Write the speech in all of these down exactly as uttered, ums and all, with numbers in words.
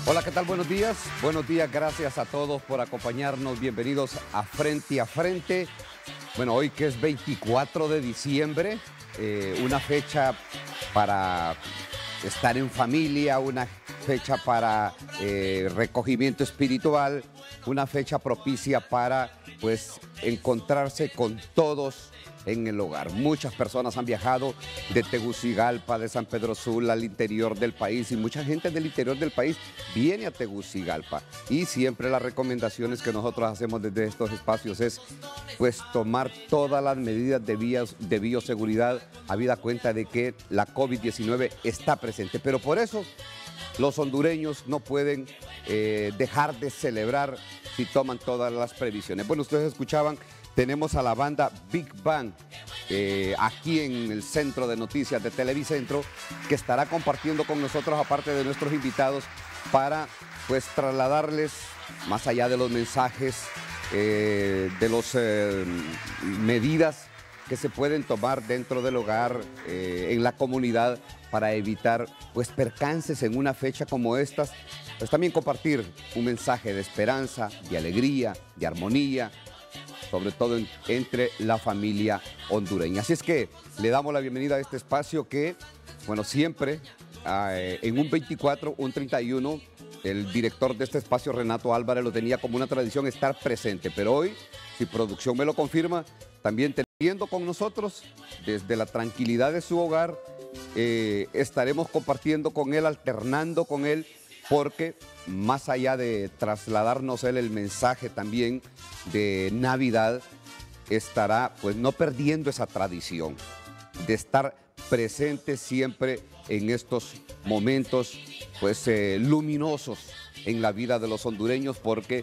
Hola, ¿qué tal? Buenos días. Buenos días, gracias a todos por acompañarnos. Bienvenidos a Frente a Frente. Bueno, hoy que es veinticuatro de diciembre, eh, una fecha para estar en familia, una fecha para eh, recogimiento espiritual, una fecha propicia para, pues, encontrarse con todos en el hogar. Muchas personas han viajado de Tegucigalpa, de San Pedro Sula, al interior del país, y mucha gente del interior del país viene a Tegucigalpa. Y siempre las recomendaciones que nosotros hacemos desde estos espacios es, pues, tomar todas las medidas de, vías, de bioseguridad, habida cuenta de que la COVID diecinueve está presente. Pero por eso los hondureños no pueden eh, dejar de celebrar si toman todas las previsiones. Bueno, ustedes escuchaban, tenemos a la banda Big Bang eh, aquí en el Centro de Noticias de Televicentro, que estará compartiendo con nosotros, aparte de nuestros invitados, para, pues, trasladarles, más allá de los mensajes, eh, de las eh, medidas que se pueden tomar dentro del hogar, eh, en la comunidad, para evitar, pues, percances en una fecha como estas. Pues también compartir un mensaje de esperanza, de alegría, de armonía, sobre todo en, entre la familia hondureña. Así es que le damos la bienvenida a este espacio que, bueno, siempre eh, en un veinticuatro, un treinta y uno, el director de este espacio, Renato Álvarez, lo tenía como una tradición estar presente, pero hoy, si producción me lo confirma, también teniendo con nosotros, desde la tranquilidad de su hogar, eh, estaremos compartiendo con él, alternando con él, porque más allá de trasladarnos él el mensaje también de Navidad, estará, pues, no perdiendo esa tradición de estar presente siempre en estos momentos, pues, eh, luminosos en la vida de los hondureños, porque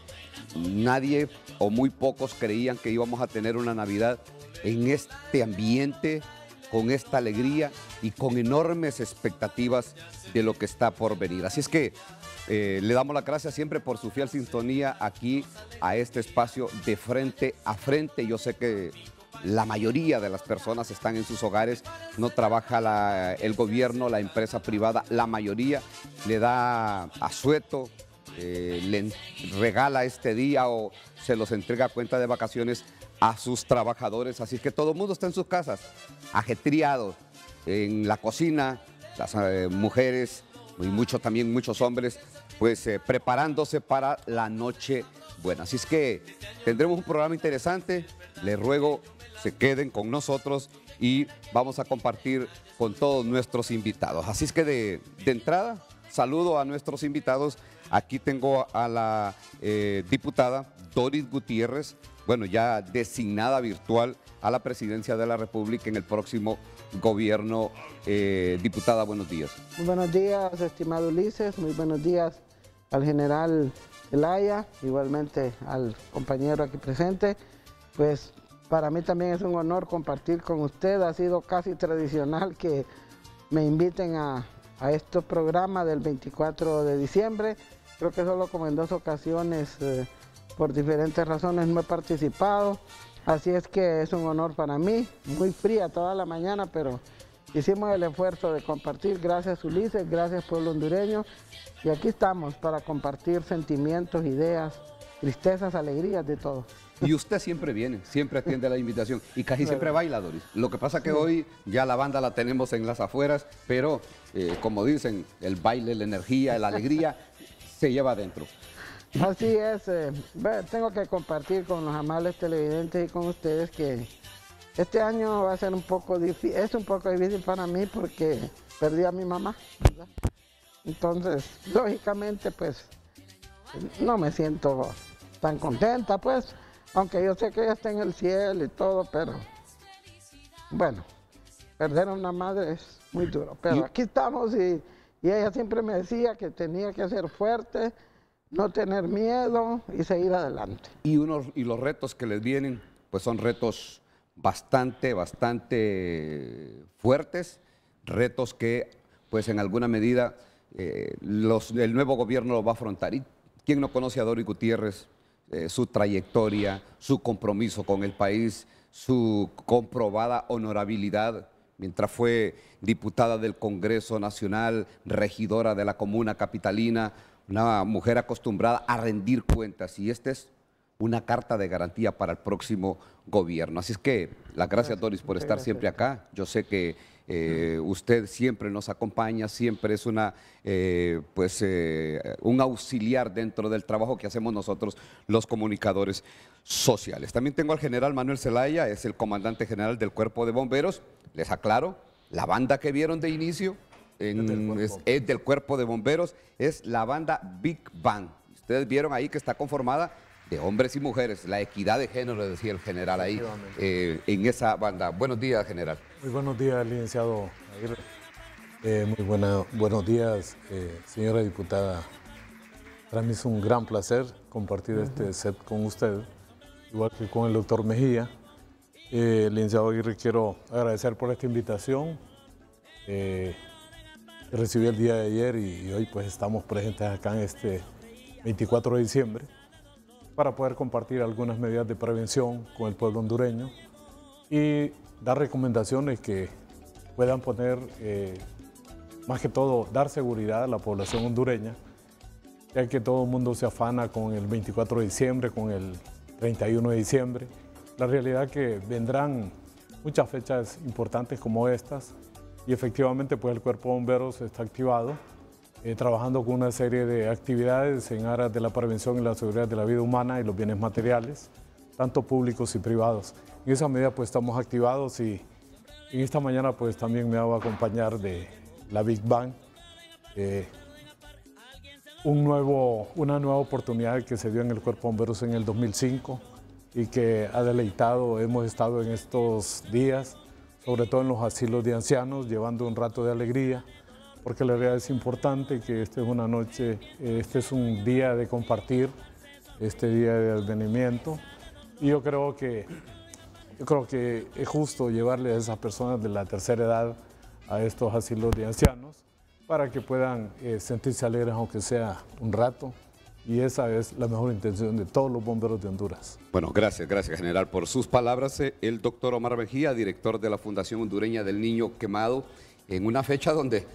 nadie o muy pocos creían que íbamos a tener una Navidad en este ambiente, con esta alegría y con enormes expectativas de lo que está por venir. Así es que eh, le damos las gracias siempre por su fiel sintonía aquí a este espacio de Frente a Frente. Yo sé que la mayoría de las personas están en sus hogares, no trabaja la, el gobierno, la empresa privada, la mayoría le da asueto, eh, le regala este día o se los entrega a cuenta de vacaciones a sus trabajadores. Así que todo el mundo está en sus casas, ajetreados, en la cocina, las eh, mujeres y muchos también muchos hombres, pues eh, preparándose para la noche buena. Así es que tendremos un programa interesante. Les ruego se queden con nosotros y vamos a compartir con todos nuestros invitados. Así es que de, de entrada, saludo a nuestros invitados. Aquí tengo a la eh, diputada Doris Gutiérrez, bueno, ya designada virtual a la presidencia de la República en el próximo gobierno. Eh, diputada, buenos días. Muy buenos días, estimado Ulises, muy buenos días al general Zelaya, igualmente al compañero aquí presente. Pues para mí también es un honor compartir con usted, ha sido casi tradicional que me inviten a, a este programa del veinticuatro de diciembre, creo que solo como en dos ocasiones, eh, por diferentes razones no he participado, así es que es un honor para mí, muy fría toda la mañana, pero hicimos el esfuerzo de compartir. Gracias, Ulises, gracias, pueblo hondureño, y aquí estamos para compartir sentimientos, ideas, tristezas, alegrías, de todo. Y usted siempre viene, siempre atiende a la invitación y casi siempre baila, Doris. Lo que pasa que sí, hoy ya la banda la tenemos en las afueras, pero eh, como dicen, el baile, la energía, la alegría se lleva adentro. Así es, eh, tengo que compartir con los amables televidentes y con ustedes que este año va a ser un poco difícil, es un poco difícil para mí porque perdí a mi mamá, ¿verdad? Entonces, lógicamente, pues, no me siento tan contenta, pues, aunque yo sé que ella está en el cielo y todo, pero, bueno, perder a una madre es muy duro. Pero aquí estamos y, y ella siempre me decía que tenía que ser fuerte, no tener miedo y seguir adelante. Y, unos, y los retos que les vienen, pues son retos bastante, bastante fuertes, retos que, pues en alguna medida, eh, los, el nuevo gobierno lo va a afrontar. ¿Y quién no conoce a Doris Gutiérrez? Eh, su trayectoria, su compromiso con el país, su comprobada honorabilidad, mientras fue diputada del Congreso Nacional, regidora de la Comuna Capitalina, una mujer acostumbrada a rendir cuentas y esta es una carta de garantía para el próximo gobierno. Así es que las gracias, gracias Doris, por estar gracias. siempre acá. Yo sé que eh, usted siempre nos acompaña, siempre es una, eh, pues, eh, un auxiliar dentro del trabajo que hacemos nosotros los comunicadores sociales. También tengo al general Manuel Zelaya, es el comandante general del Cuerpo de Bomberos. Les aclaro, la banda que vieron de inicio en, es, del es, es del Cuerpo de Bomberos, es la banda Big Bang. Ustedes vieron ahí que está conformada de hombres y mujeres, la equidad de género, decía el general ahí, eh, en esa banda. Buenos días, general. Muy buenos días, licenciado Aguirre. Eh, muy buena, buenos días, eh, señora diputada. Para mí es un gran placer compartir uh-huh. este set con usted, igual que con el doctor Mejía. Eh, licenciado Aguirre, quiero agradecer por esta invitación eh, que recibí el día de ayer y, y hoy pues estamos presentes acá en este veinticuatro de diciembre. Para poder compartir algunas medidas de prevención con el pueblo hondureño y dar recomendaciones que puedan poner, eh, más que todo, dar seguridad a la población hondureña, ya que todo el mundo se afana con el veinticuatro de diciembre, con el treinta y uno de diciembre. La realidad es que vendrán muchas fechas importantes como estas y efectivamente pues el Cuerpo de Bomberos está activado, Eh, trabajando con una serie de actividades en aras de la prevención y la seguridad de la vida humana y los bienes materiales, tanto públicos y privados. En esa medida pues estamos activados y en esta mañana pues también me hago acompañar de la Big Bang, eh, un nuevo, una nueva oportunidad que se dio en el Cuerpo de Bomberos en el dos mil cinco y que ha deleitado, hemos estado en estos días, sobre todo en los asilos de ancianos, llevando un rato de alegría, porque la realidad es importante que esta es una noche, este es un día de compartir, este día de advenimiento, y yo creo que, yo creo que es justo llevarle a esas personas de la tercera edad a estos asilos de ancianos para que puedan eh, sentirse alegres aunque sea un rato, y esa es la mejor intención de todos los bomberos de Honduras. Bueno, gracias, gracias general por sus palabras. El doctor Omar Mejía, director de la Fundación Hondureña del Niño Quemado, en una fecha donde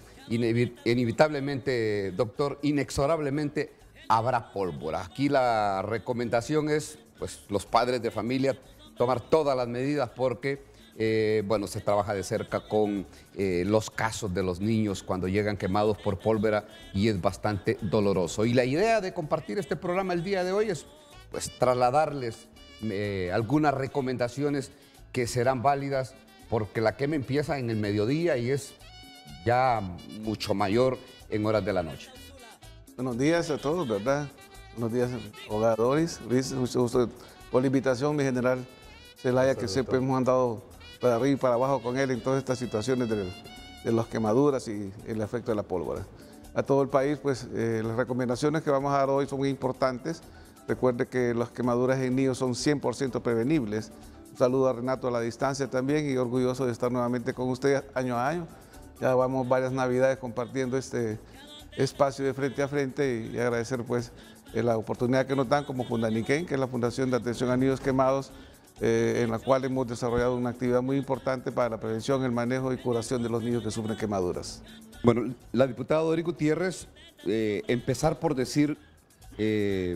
inevitablemente, doctor, inexorablemente habrá pólvora. Aquí la recomendación es, pues, los padres de familia tomar todas las medidas porque, eh, bueno, se trabaja de cerca con eh, los casos de los niños cuando llegan quemados por pólvora y es bastante doloroso. Y la idea de compartir este programa el día de hoy es, pues, trasladarles eh, algunas recomendaciones que serán válidas porque la quema empieza en el mediodía y es ya mucho mayor en horas de la noche. Buenos días a todos, ¿verdad? Buenos días, hola Doris, Luis, mucho gusto por la invitación, mi general Zelaya, que siempre hemos andado para arriba y para abajo con él en todas estas situaciones de, de las quemaduras y el efecto de la pólvora. A todo el país, pues eh, las recomendaciones que vamos a dar hoy son muy importantes. Recuerde que las quemaduras en niños son cien por ciento prevenibles. Un saludo a Renato a la distancia también y orgulloso de estar nuevamente con ustedes año a año. Ya vamos varias navidades compartiendo este espacio de frente a frente y agradecer pues la oportunidad que nos dan como Fundaniquén, que es la Fundación de Atención a Niños Quemados, eh, en la cual hemos desarrollado una actividad muy importante para la prevención, el manejo y curación de los niños que sufren quemaduras. Bueno, la diputada Doris Gutiérrez, eh, empezar por decir, eh,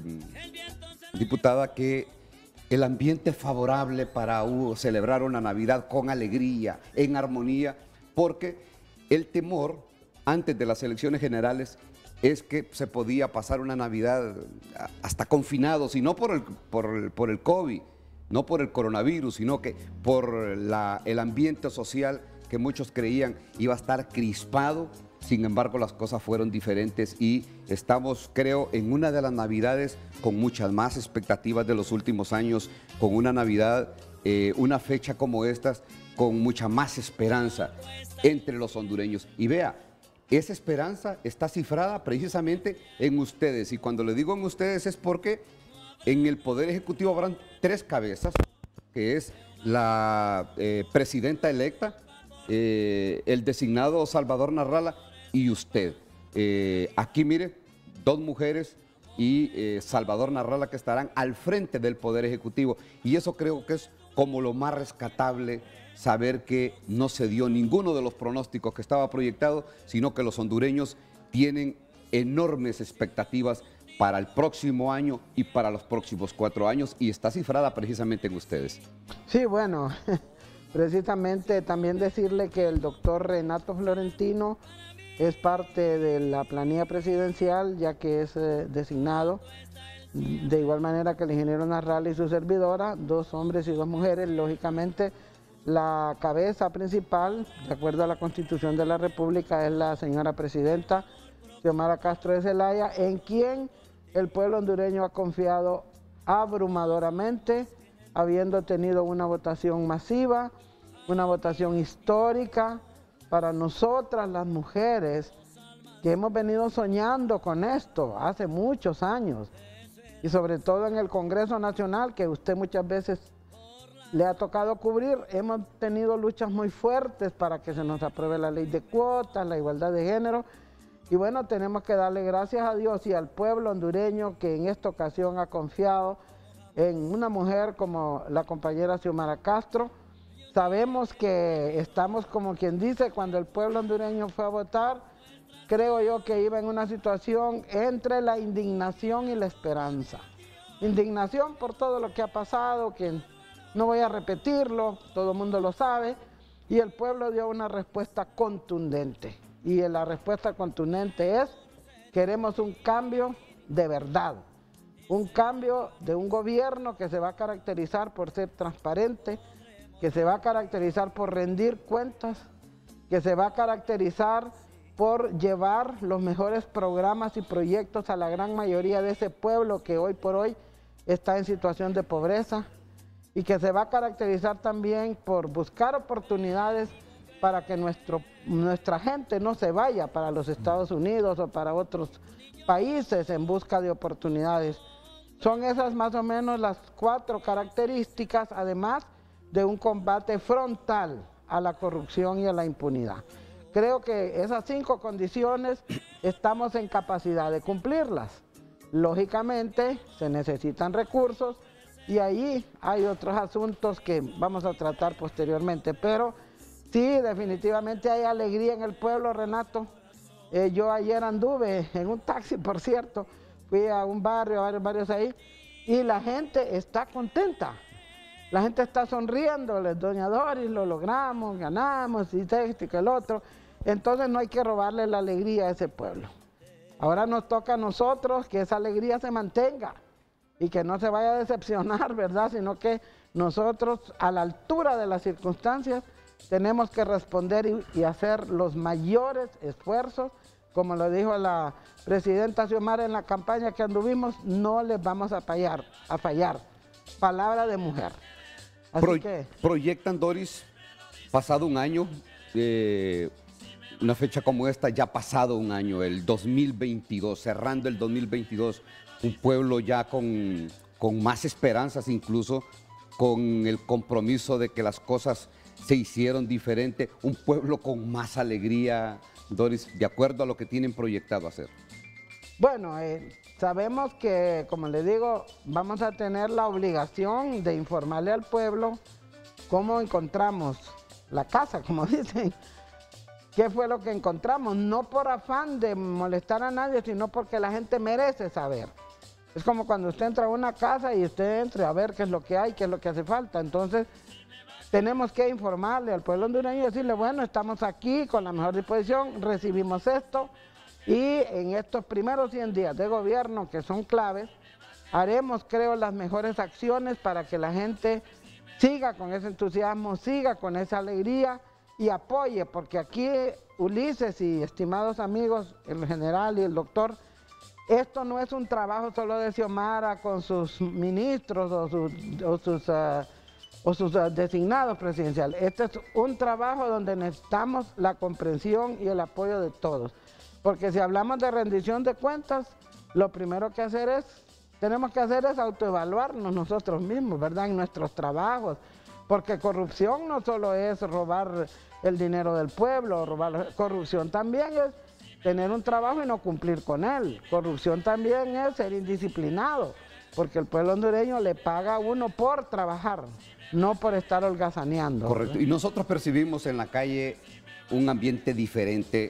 diputada, que el ambiente es favorable para uh, celebrar una Navidad con alegría, en armonía, porque el temor antes de las elecciones generales es que se podía pasar una Navidad hasta confinados, y no por el, por el, por el COVID, no por el coronavirus, sino que por la, el ambiente social que muchos creían iba a estar crispado. Sin embargo, las cosas fueron diferentes y estamos, creo, en una de las Navidades con muchas más expectativas de los últimos años, con una Navidad, eh, una fecha como estas, con mucha más esperanza entre los hondureños. Y vea, esa esperanza está cifrada precisamente en ustedes. Y cuando le digo en ustedes es porque en el Poder Ejecutivo habrán tres cabezas, que es la eh, presidenta electa, eh, el designado Salvador Narrala y usted. Eh, aquí, mire, dos mujeres y eh, Salvador Narrala que estarán al frente del Poder Ejecutivo. Y eso creo que es como lo más rescatable, saber que no se dio ninguno de los pronósticos que estaba proyectado, sino que los hondureños tienen enormes expectativas para el próximo año y para los próximos cuatro años, y está cifrada precisamente en ustedes. Sí, bueno, precisamente también decirle que el doctor Renato Florentino es parte de la planilla presidencial, ya que es eh, designado, de igual manera que el ingeniero Narral y su servidora, dos hombres y dos mujeres. Lógicamente, la cabeza principal, de acuerdo a la Constitución de la República, es la señora presidenta Xiomara Castro de Zelaya, en quien el pueblo hondureño ha confiado abrumadoramente, habiendo tenido una votación masiva, una votación histórica. Para nosotras las mujeres que hemos venido soñando con esto hace muchos años, y sobre todo en el Congreso Nacional, que usted muchas veces le ha tocado cubrir, hemos tenido luchas muy fuertes para que se nos apruebe la ley de cuotas, la igualdad de género, y bueno, tenemos que darle gracias a Dios y al pueblo hondureño que en esta ocasión ha confiado en una mujer como la compañera Xiomara Castro. Sabemos que estamos, como quien dice, cuando el pueblo hondureño fue a votar, creo yo que iba en una situación entre la indignación y la esperanza. Indignación por todo lo que ha pasado, que no voy a repetirlo, todo el mundo lo sabe, y el pueblo dio una respuesta contundente. Y la respuesta contundente es: queremos un cambio de verdad, un cambio de un gobierno que se va a caracterizar por ser transparente, que se va a caracterizar por rendir cuentas, que se va a caracterizar por llevar los mejores programas y proyectos a la gran mayoría de ese pueblo que hoy por hoy está en situación de pobreza, y que se va a caracterizar también por buscar oportunidades para que nuestro, nuestra gente no se vaya para los Estados Unidos o para otros países en busca de oportunidades. Son esas más o menos las cuatro características, además de un combate frontal a la corrupción y a la impunidad. Creo que esas cinco condiciones estamos en capacidad de cumplirlas. Lógicamente se necesitan recursos y ahí hay otros asuntos que vamos a tratar posteriormente, pero sí, definitivamente hay alegría en el pueblo, Renato. Eh, yo ayer anduve en un taxi, por cierto, fui a un barrio, a varios barrios ahí, y la gente está contenta. La gente está sonriéndoles: doña Doris, lo logramos, ganamos, y esto y que el otro. Entonces no hay que robarle la alegría a ese pueblo. Ahora nos toca a nosotros que esa alegría se mantenga y que no se vaya a decepcionar, ¿verdad? Sino que nosotros, a la altura de las circunstancias, tenemos que responder y, y hacer los mayores esfuerzos. Como lo dijo la presidenta Xiomara en la campaña que anduvimos, no les vamos a fallar, a fallar. Palabra de mujer. Así Pro, que... Proyectan, Doris, pasado un año, eh, una fecha como esta, ya pasado un año, el dos mil veintidós, cerrando el dos mil veintidós, un pueblo ya con, con más esperanzas, incluso con el compromiso de que las cosas se hicieron diferente, un pueblo con más alegría, Doris, de acuerdo a lo que tienen proyectado hacer. Bueno, eh, sabemos que, como le digo, vamos a tener la obligación de informarle al pueblo cómo encontramos la casa, como dicen. ¿Qué fue lo que encontramos? No por afán de molestar a nadie, sino porque la gente merece saber. Es como cuando usted entra a una casa y usted entra a ver qué es lo que hay, qué es lo que hace falta. Entonces, tenemos que informarle al pueblo hondureño y decirle: bueno, estamos aquí con la mejor disposición, recibimos esto, y en estos primeros cien días de gobierno, que son claves, haremos, creo, las mejores acciones para que la gente siga con ese entusiasmo, siga con esa alegría y apoye, porque aquí, Ulises y estimados amigos, el general y el doctor, esto no es un trabajo solo de Xiomara con sus ministros o sus, o sus, uh, o sus uh, designados presidenciales. Este es un trabajo donde necesitamos la comprensión y el apoyo de todos. Porque si hablamos de rendición de cuentas, lo primero que hacer es, tenemos que hacer es autoevaluarnos nosotros mismos, ¿verdad? En nuestros trabajos. Porque corrupción no solo es robar el dinero del pueblo, robar, corrupción también es tener un trabajo y no cumplir con él. Corrupción también es ser indisciplinado, porque el pueblo hondureño le paga a uno por trabajar, no por estar holgazaneando. Correcto. ¿Verdad? Y nosotros percibimos en la calle un ambiente diferente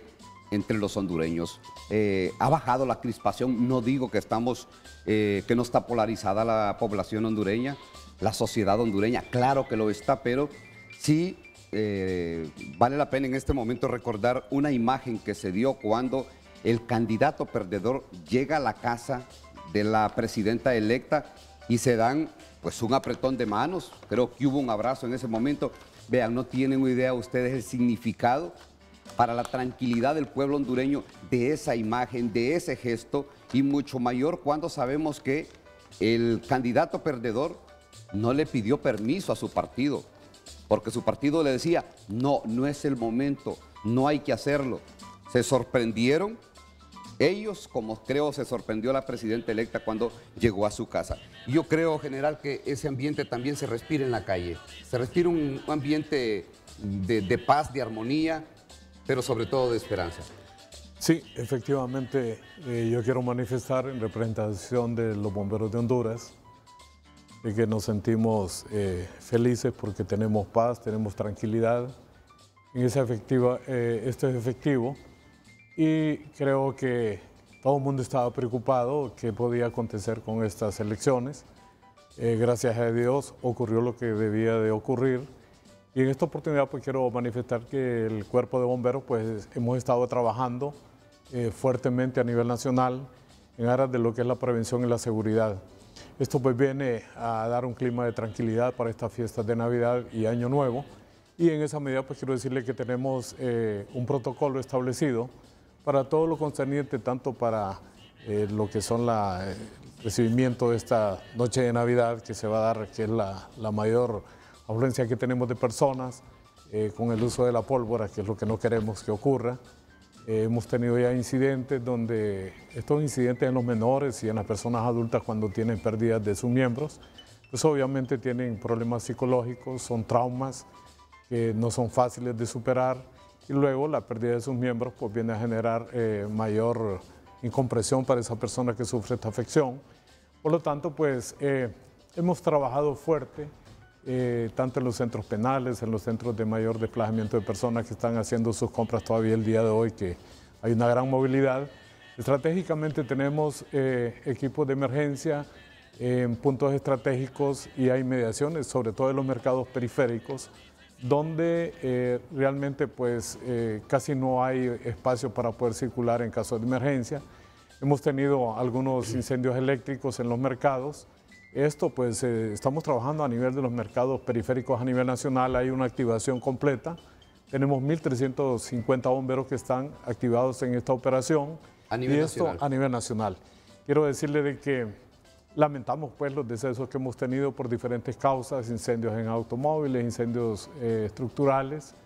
entre los hondureños. Eh, ha bajado la crispación, no digo que estamos, eh, que no está polarizada la población hondureña, la sociedad hondureña, claro que lo está, pero sí eh, vale la pena en este momento recordar una imagen que se dio cuando el candidato perdedor llega a la casa de la presidenta electa y se dan pues un apretón de manos, creo que hubo un abrazo en ese momento. Vean, no tienen idea ustedes el significado para la tranquilidad del pueblo hondureño de esa imagen, de ese gesto, y mucho mayor cuando sabemos que el candidato perdedor no le pidió permiso a su partido, porque su partido le decía, no, no es el momento, no hay que hacerlo. Se sorprendieron ellos, como creo se sorprendió la presidenta electa cuando llegó a su casa. Yo creo, general, que ese ambiente también se respira en la calle. Se respira un ambiente de, de paz, de armonía, pero sobre todo de esperanza. Sí, efectivamente, eh, yo quiero manifestar en representación de los bomberos de Honduras de que nos sentimos eh, felices porque tenemos paz, tenemos tranquilidad. En esa efectiva, eh, esto es efectivo. Y creo que todo el mundo estaba preocupado qué podía acontecer con estas elecciones. Eh, gracias a Dios ocurrió lo que debía de ocurrir. Y en esta oportunidad pues quiero manifestar que el Cuerpo de Bomberos pues hemos estado trabajando eh, fuertemente a nivel nacional en aras de lo que es la prevención y la seguridad. Esto pues viene a dar un clima de tranquilidad para estas fiestas de Navidad y Año Nuevo. Y en esa medida pues quiero decirle que tenemos eh, un protocolo establecido para todo lo concerniente, tanto para eh, lo que son la, el recibimiento de esta noche de Navidad que se va a dar, que es la, la mayor afluencia que tenemos de personas, eh, con el uso de la pólvora, que es lo que no queremos que ocurra. Eh, hemos tenido ya incidentes donde, estos incidentes en los menores y en las personas adultas cuando tienen pérdidas de sus miembros, pues obviamente tienen problemas psicológicos, son traumas que no son fáciles de superar. Y luego la pérdida de sus miembros pues viene a generar eh, mayor incompresión para esa persona que sufre esta afección. Por lo tanto, pues eh, hemos trabajado fuerte, eh, tanto en los centros penales, en los centros de mayor desplazamiento de personas que están haciendo sus compras todavía el día de hoy, que hay una gran movilidad. Estratégicamente tenemos eh, equipos de emergencia en eh, puntos estratégicos y hay mediaciones, sobre todo en los mercados periféricos, donde eh, realmente pues eh, casi no hay espacio para poder circular en caso de emergencia. Hemos tenido algunos incendios eléctricos en los mercados. Esto pues eh, estamos trabajando a nivel de los mercados periféricos a nivel nacional, hay una activación completa. Tenemos mil trescientos cincuenta bomberos que están activados en esta operación. A nivel y esto nacional. a nivel nacional. Quiero decirle de que lamentamos pues los decesos que hemos tenido por diferentes causas, incendios en automóviles, incendios eh, estructurales,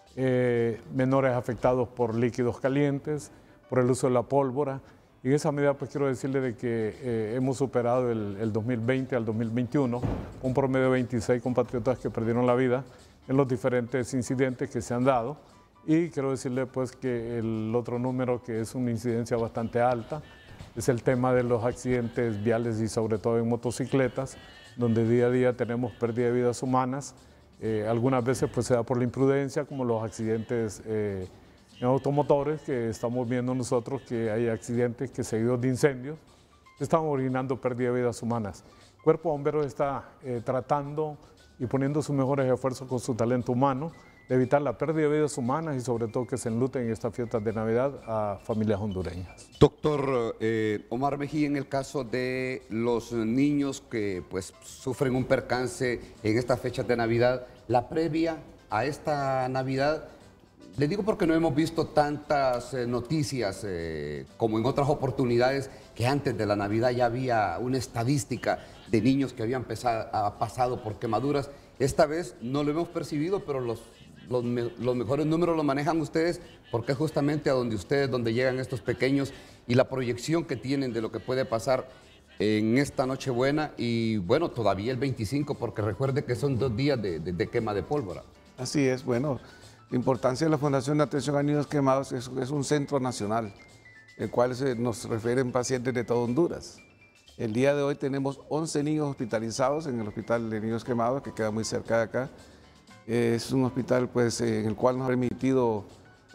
eh, menores afectados por líquidos calientes, por el uso de la pólvora. Y en esa medida pues quiero decirle de que eh, hemos superado el, el dos mil veinte al dos mil veintiuno, un promedio de veintiséis compatriotas que perdieron la vida en los diferentes incidentes que se han dado. Y quiero decirle pues que el otro número, que es una incidencia bastante alta, es el tema de los accidentes viales y sobre todo en motocicletas, donde día a día tenemos pérdida de vidas humanas. Eh, algunas veces pues se da por la imprudencia, como los accidentes eh, en automotores, que estamos viendo nosotros que hay accidentes que seguidos de incendios están originando pérdida de vidas humanas. El Cuerpo de Bomberos está eh, tratando y poniendo sus mejores esfuerzos con su talento humano de evitar la pérdida de vidas humanas y sobre todo que se enluten en estas fiestas de Navidad a familias hondureñas. Doctor eh, Omar Mejía, en el caso de los niños que pues sufren un percance en estas fechas de Navidad, la previa a esta Navidad, le digo porque no hemos visto tantas eh, noticias eh, como en otras oportunidades, que antes de la Navidad ya había una estadística de niños que habían pesado, pasado por quemaduras. Esta vez no lo hemos percibido, pero los Los, me, los mejores números los manejan ustedes, porque es justamente a donde ustedes, donde llegan estos pequeños y la proyección que tienen de lo que puede pasar en esta Nochebuena y bueno, todavía el veinticinco, porque recuerde que son dos días de, de, de quema de pólvora. Así es, bueno, la importancia de la Fundación de Atención a Niños Quemados es, es un centro nacional, el cual se, nos refieren pacientes de todo Honduras. El día de hoy tenemos once niños hospitalizados en el Hospital de Niños Quemados, que queda muy cerca de acá. Es un hospital pues, en el cual nos ha permitido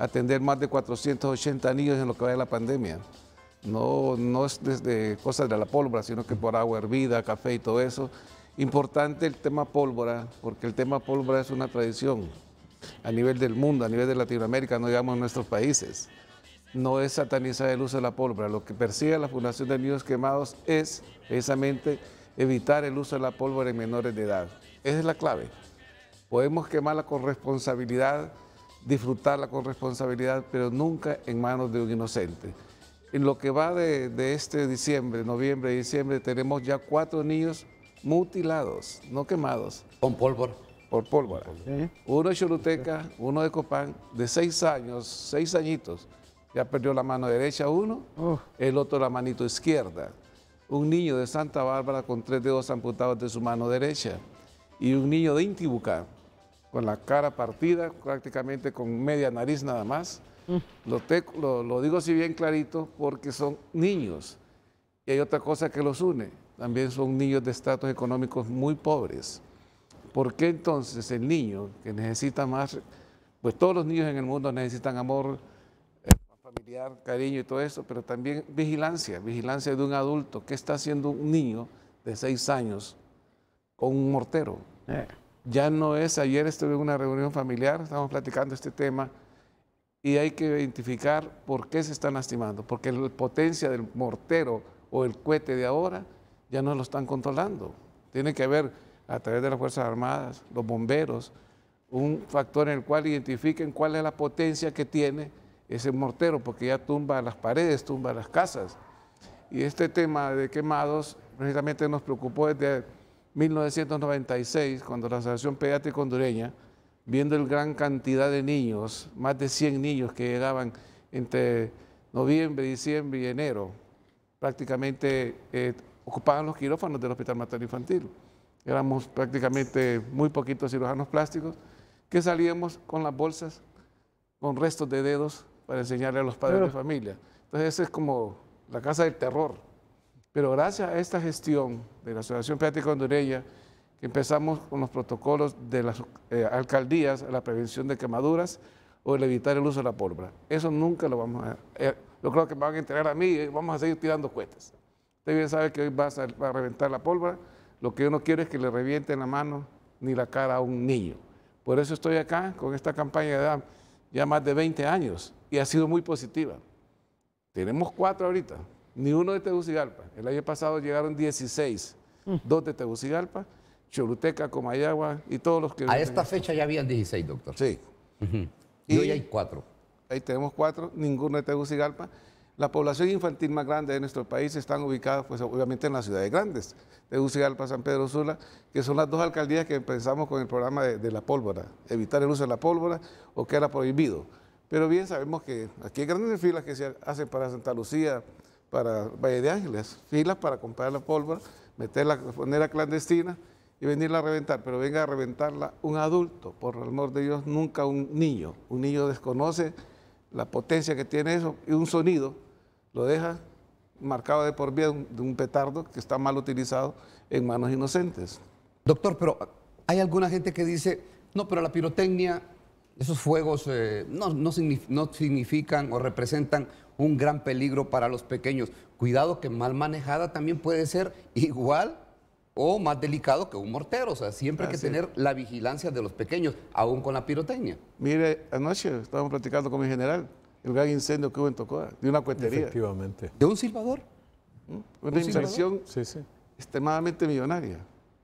atender más de cuatrocientos ochenta niños en lo que va de la pandemia. No, no es desde cosas de la pólvora, sino que por agua hervida, café y todo eso. Importante el tema pólvora, porque el tema pólvora es una tradición a nivel del mundo, a nivel de Latinoamérica, no digamos en nuestros países. No es satanizar el uso de la pólvora. Lo que persigue la Fundación de Niños Quemados es precisamente evitar el uso de la pólvora en menores de edad. Esa es la clave. Podemos quemarla con responsabilidad, disfrutarla con responsabilidad, pero nunca en manos de un inocente. En lo que va de, de este diciembre, noviembre y diciembre, tenemos ya cuatro niños mutilados, no quemados. Con pólvora. Por pólvora. Sí. Uno de Choluteca, uno de Copán, de seis años, seis añitos. Ya perdió la mano derecha uno, Uf. el otro la manito izquierda. Un niño de Santa Bárbara con tres dedos amputados de su mano derecha. Y un niño de Intibucá, con la cara partida, prácticamente con media nariz nada más. Lo, te- lo- lo digo así bien clarito porque son niños. Y hay otra cosa que los une. También son niños de estratos económicos muy pobres. ¿Por qué entonces el niño que necesita más, pues todos los niños en el mundo necesitan amor eh, familiar, cariño y todo eso, pero también vigilancia, vigilancia de un adulto? ¿Qué está haciendo un niño de seis años con un mortero? Eh, Ya no es, ayer estuve en una reunión familiar, estábamos platicando este tema, y hay que identificar por qué se están lastimando, porque la potencia del mortero o el cohete de ahora ya no lo están controlando. Tiene que haber, a través de las Fuerzas Armadas, los bomberos, un factor en el cual identifiquen cuál es la potencia que tiene ese mortero, porque ya tumba las paredes, tumba las casas. Y este tema de quemados precisamente nos preocupó desde mil novecientos noventa y seis, cuando la Asociación Pediátrica Hondureña, viendo la gran cantidad de niños, más de cien niños que llegaban entre noviembre, diciembre y enero, prácticamente eh, ocupaban los quirófanos del Hospital Materno Infantil. Éramos prácticamente muy poquitos cirujanos plásticos que salíamos con las bolsas, con restos de dedos para enseñarle a los padres Pero- de familia. Entonces, esa es como la casa del terror. Pero gracias a esta gestión de la Asociación Pediátrica Hondureña, que empezamos con los protocolos de las eh, alcaldías, la prevención de quemaduras o el evitar el uso de la pólvora. Eso nunca lo vamos a... Eh, yo creo que me van a entregar a mí y vamos a seguir tirando cohetes. Usted bien sabe que hoy va a, sal- va a reventar la pólvora. Lo que yo no quiero es que le revienten la mano ni la cara a un niño. Por eso estoy acá con esta campaña de ya más de veinte años y ha sido muy positiva. Tenemos cuatro ahorita, ni uno de Tegucigalpa. El año pasado llegaron dieciséis, dos de Tegucigalpa, Choluteca, Comayagua y todos los que... A esta fecha ya habían dieciséis, doctor. Sí. Y Y- hoy hay cuatro. Ahí tenemos cuatro, ninguno de Tegucigalpa. La población infantil más grande de nuestro país están ubicadas, pues obviamente en las ciudades grandes, Tegucigalpa, San Pedro Sula, que son las dos alcaldías que empezamos con el programa de, de la pólvora, evitar el uso de la pólvora o que era prohibido. Pero bien sabemos que aquí hay grandes filas que se hacen para Santa Lucía, para Valle de Ángeles, filas para comprar la pólvora, meterla, ponerla clandestina y venirla a reventar, pero venga a reventarla un adulto, por el amor de Dios, nunca un niño. Un niño desconoce la potencia que tiene eso y un sonido lo deja marcado de por vida de un, de un petardo que está mal utilizado en manos inocentes. Doctor, pero hay alguna gente que dice, no, pero la pirotecnia, esos fuegos eh, no, no, signif- no significan o representan un gran peligro para los pequeños. Cuidado que mal manejada también puede ser igual o más delicado que un mortero. O sea, siempre hay que Así es. tener la vigilancia de los pequeños, aún con la pirotecnia. Mire, anoche estábamos platicando con mi general, el gran incendio que hubo en Tocoa, de una cuetería. Efectivamente. ¿De un silbador? Una inversión Sí, sí. extremadamente millonaria.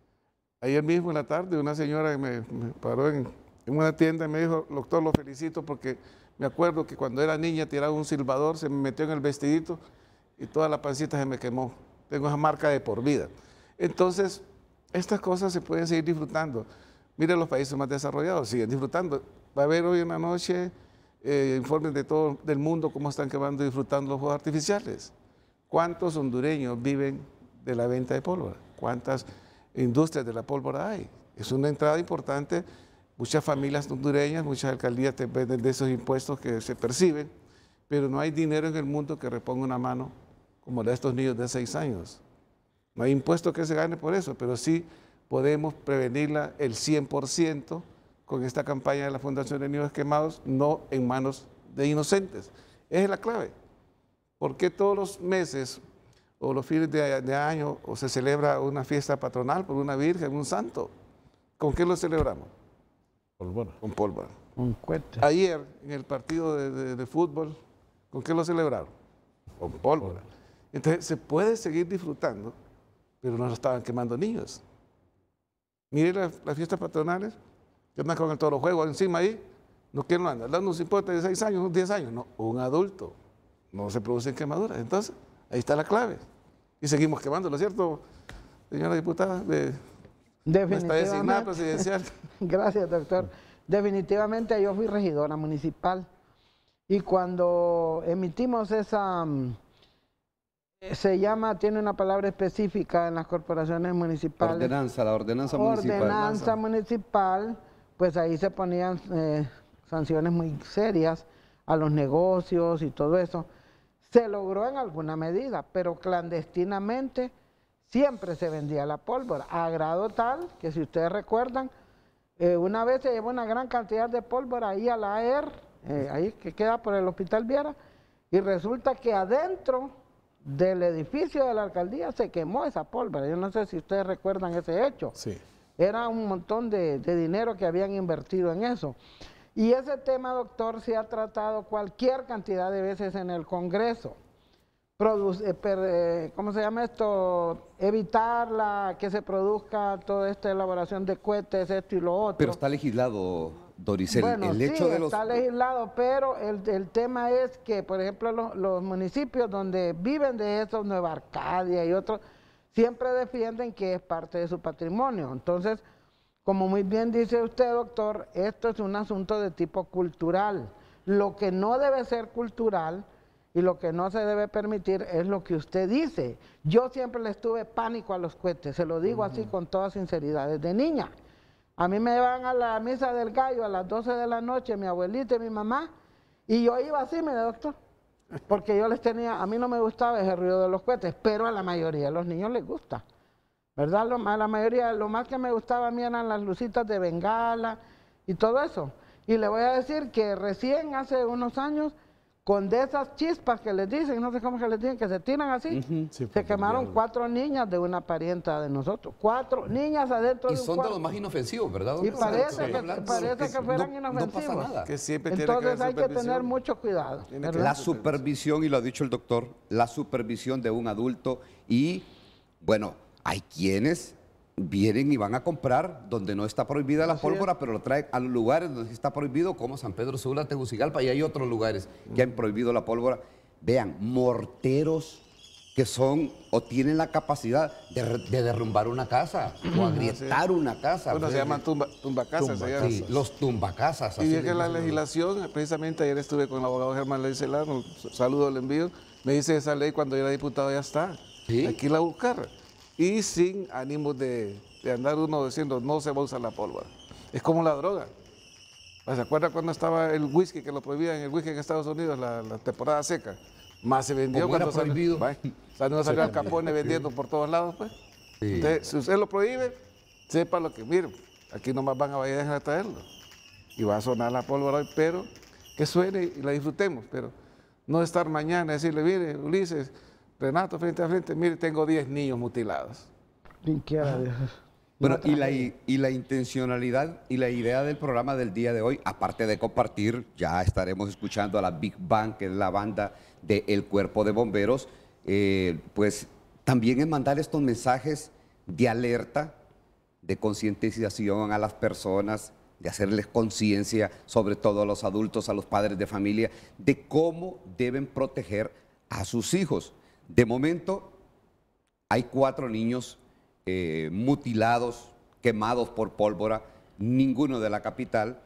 Ayer mismo en la tarde una señora me, me paró en, en una tienda y me dijo, doctor, lo felicito porque me acuerdo que cuando era niña tiraba un silbador, se me metió en el vestidito y toda la pancita se me quemó. Tengo esa marca de por vida. Entonces, estas cosas se pueden seguir disfrutando. Mire, los países más desarrollados siguen disfrutando. Va a haber hoy en la noche eh, informes de todo el mundo cómo están quemando y disfrutando los fuegos artificiales. ¿Cuántos hondureños viven de la venta de pólvora? ¿Cuántas industrias de la pólvora hay? Es una entrada importante. Muchas familias hondureñas, muchas alcaldías dependen de esos impuestos que se perciben, pero no hay dinero en el mundo que reponga una mano como la de estos niños de seis años. No hay impuesto que se gane por eso, pero sí podemos prevenirla el cien por ciento con esta campaña de la Fundación de Niños Quemados, no en manos de inocentes. Esa es la clave. ¿Por qué todos los meses o los fines de, de año o se celebra una fiesta patronal por una virgen, un santo? ¿Con qué lo celebramos? Pólvora. Con pólvora. Un cohete. Ayer, en el partido de, de- de fútbol, ¿con qué lo celebraron? Con pólvora. Entonces, se puede seguir disfrutando, pero no lo estaban quemando niños. Mire las, las fiestas patronales, que andan con el toro juego encima ahí, no quieren andar dando un cipote de seis años, unos diez años, no, un adulto. No se producen quemaduras. Entonces, ahí está la clave. Y seguimos quemándolo, ¿cierto, señora diputada? De, nuestra designada presidencial. Gracias, doctor. Definitivamente yo fui regidora municipal y cuando emitimos esa, mm, se llama, tiene una palabra específica en las corporaciones municipales. Ordenanza, la ordenanza municipal. Ordenanza municipal, pues ahí se ponían eh, sanciones muy serias a los negocios y todo eso. Se logró en alguna medida, pero clandestinamente siempre se vendía la pólvora, a grado tal que si ustedes recuerdan, eh, una vez se llevó una gran cantidad de pólvora ahí a la A E R, eh, ahí que queda por el Hospital Viera, y resulta que adentro del edificio de la alcaldía se quemó esa pólvora. Yo no sé si ustedes recuerdan ese hecho. Sí. Era un montón de, de dinero que habían invertido en eso. Y ese tema, doctor, se ha tratado cualquier cantidad de veces en el Congreso. Produce, per, eh, ¿Cómo se llama esto? Evitar la, que se produzca toda esta elaboración de cohetes, esto y lo otro. Pero está legislado, Doricel, Bueno, el sí, hecho de los... está legislado, pero el, el tema es que, por ejemplo, los, los municipios donde viven de eso, Nueva Arcadia y otros, siempre defienden que es parte de su patrimonio. Entonces, como muy bien dice usted, doctor, esto es un asunto de tipo cultural. Lo que no debe ser cultural y lo que no se debe permitir es lo que usted dice. Yo siempre le estuve pánico a los cohetes, se lo digo así con toda sinceridad, desde niña. A mí me llevaban a la misa del gallo a las doce de la noche, mi abuelita y mi mamá, y yo iba así, mire, doctor, porque yo les tenía, a mí no me gustaba ese ruido de los cohetes, pero a la mayoría de los niños les gusta, ¿verdad? Lo- a la mayoría, lo más que me gustaba a mí eran las lucitas de bengala y todo eso. Y le voy a decir que recién hace unos años, con de esas chispas que les dicen, no sé cómo que les dicen, que se tiran así, Ujú. Sí, se porque quemaron ya- cuatro niñas de una parienta de nosotros. Cuatro niñas adentro Y de un son de cuarto. los más inofensivos, ¿verdad? Y doctor? parece Estamos que, hablando parece de que fueran no- inofensivos. No pasa nada. Que siempre tiene que Entonces haber hay que tener supervisión. mucho cuidado. Tiene que ¿verdad? La supervisión, y lo ha dicho el doctor, la supervisión de un adulto y, bueno, hay quienes vienen y van a comprar donde no está prohibida la Así es. pólvora, pero lo traen a los lugares donde sí está prohibido, como San Pedro Sula, Tegucigalpa, y hay otros lugares que han prohibido la pólvora. Vean, morteros que son o tienen la capacidad de, re- de derrumbar una casa o agrietar una casa. Uno O se sea, llaman tumba, tumbacasas. se llama. sí, los tumbacasas. Y así es que les la dicen. legislación, precisamente ayer estuve con el abogado Germán Leicelano, saludo le envío, me dice esa ley cuando yo era diputado ya está, ¿Sí? hay que irla a buscar. Y sin ánimos de, de andar uno diciendo no se va a usar la pólvora. Es como la droga. ¿Se acuerdan cuando estaba el whisky, que lo prohibían, el whisky en Estados Unidos, la, la temporada seca? Más se vendió Como era cuando salió- prohibido. Vaya, salió, salió Al Capone vendiendo por todos lados, pues. Sí. Entonces, si usted lo prohíbe, sepa lo que, mire, aquí nomás van a vaya a traerlo. Y va a sonar la pólvora hoy, pero que suene y la disfrutemos, pero no estar mañana y decirle, mire, Ulises, Renato, frente a frente, mire, tengo diez niños mutilados. Quien quiera Dios. Bueno, y la, y la intencionalidad y la idea del programa del día de hoy, aparte de compartir, ya estaremos escuchando a la Big Bang, que es la banda del Cuerpo de Bomberos, eh, pues también es mandar estos mensajes de alerta, de concientización a las personas, de hacerles conciencia, sobre todo a los adultos, a los padres de familia, de cómo deben proteger a sus hijos. De momento, hay cuatro niños eh, mutilados, quemados por pólvora, ninguno de la capital.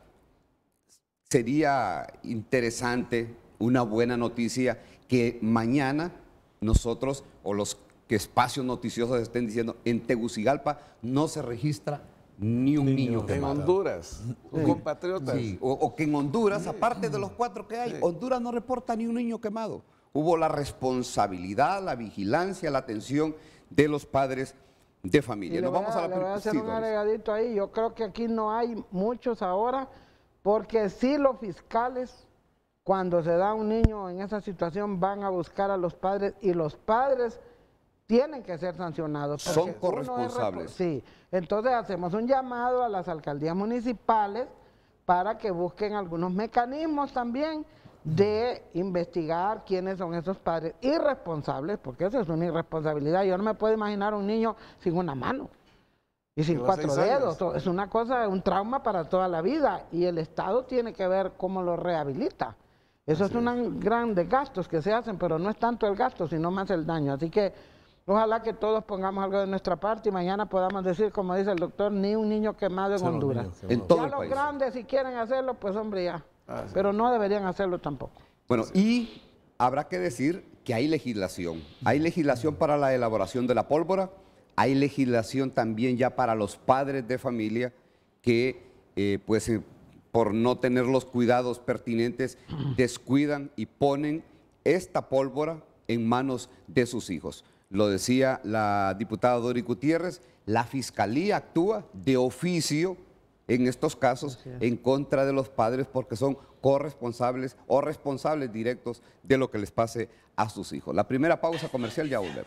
Sería interesante, una buena noticia, que mañana nosotros, o los que espacios noticiosos estén diciendo, en Tegucigalpa no se registra ni un niño, En quemado. Honduras, un compatriota. Sí, o, o que en Honduras, aparte de los cuatro que hay, Honduras no reporta ni un niño quemado. Hubo la responsabilidad, la vigilancia, la atención de los padres de Y familia. le Nos voy, vamos a, a la le voy a pri- hacer sí, un Doris. agregadito ahí. Yo creo que aquí no hay muchos ahora, porque sí los fiscales cuando se da un niño en esa situación van a buscar a los padres y los padres tienen que ser sancionados. Son corresponsables. Sí, entonces hacemos un llamado a las alcaldías municipales para que busquen algunos mecanismos también de investigar quiénes son esos padres irresponsables, porque eso es una irresponsabilidad. Yo no me puedo imaginar un niño sin una mano y sin cuatro dedos. Es una cosa, un trauma para toda la vida y el Estado tiene que ver cómo lo rehabilita. Eso es un gran desgastos que se hacen, pero no es tanto el gasto, sino más el daño. Así que ojalá que todos pongamos algo de nuestra parte y mañana podamos decir, como dice el doctor, ni un niño quemado en Honduras. En todo ya el los país. Grandes, si quieren hacerlo, pues hombre, ya. Ah, sí. Pero no deberían hacerlo tampoco. Bueno, y habrá que decir que hay legislación. Hay legislación para la elaboración de la pólvora, hay legislación también ya para los padres de familia que, eh, pues, eh, por no tener los cuidados pertinentes, descuidan y ponen esta pólvora en manos de sus hijos. Lo decía la diputada Dori Gutiérrez, la Fiscalía actúa de oficio en estos casos en contra de los padres porque son corresponsables o responsables directos de lo que les pase a sus hijos. La primera pausa comercial, ya volvemos.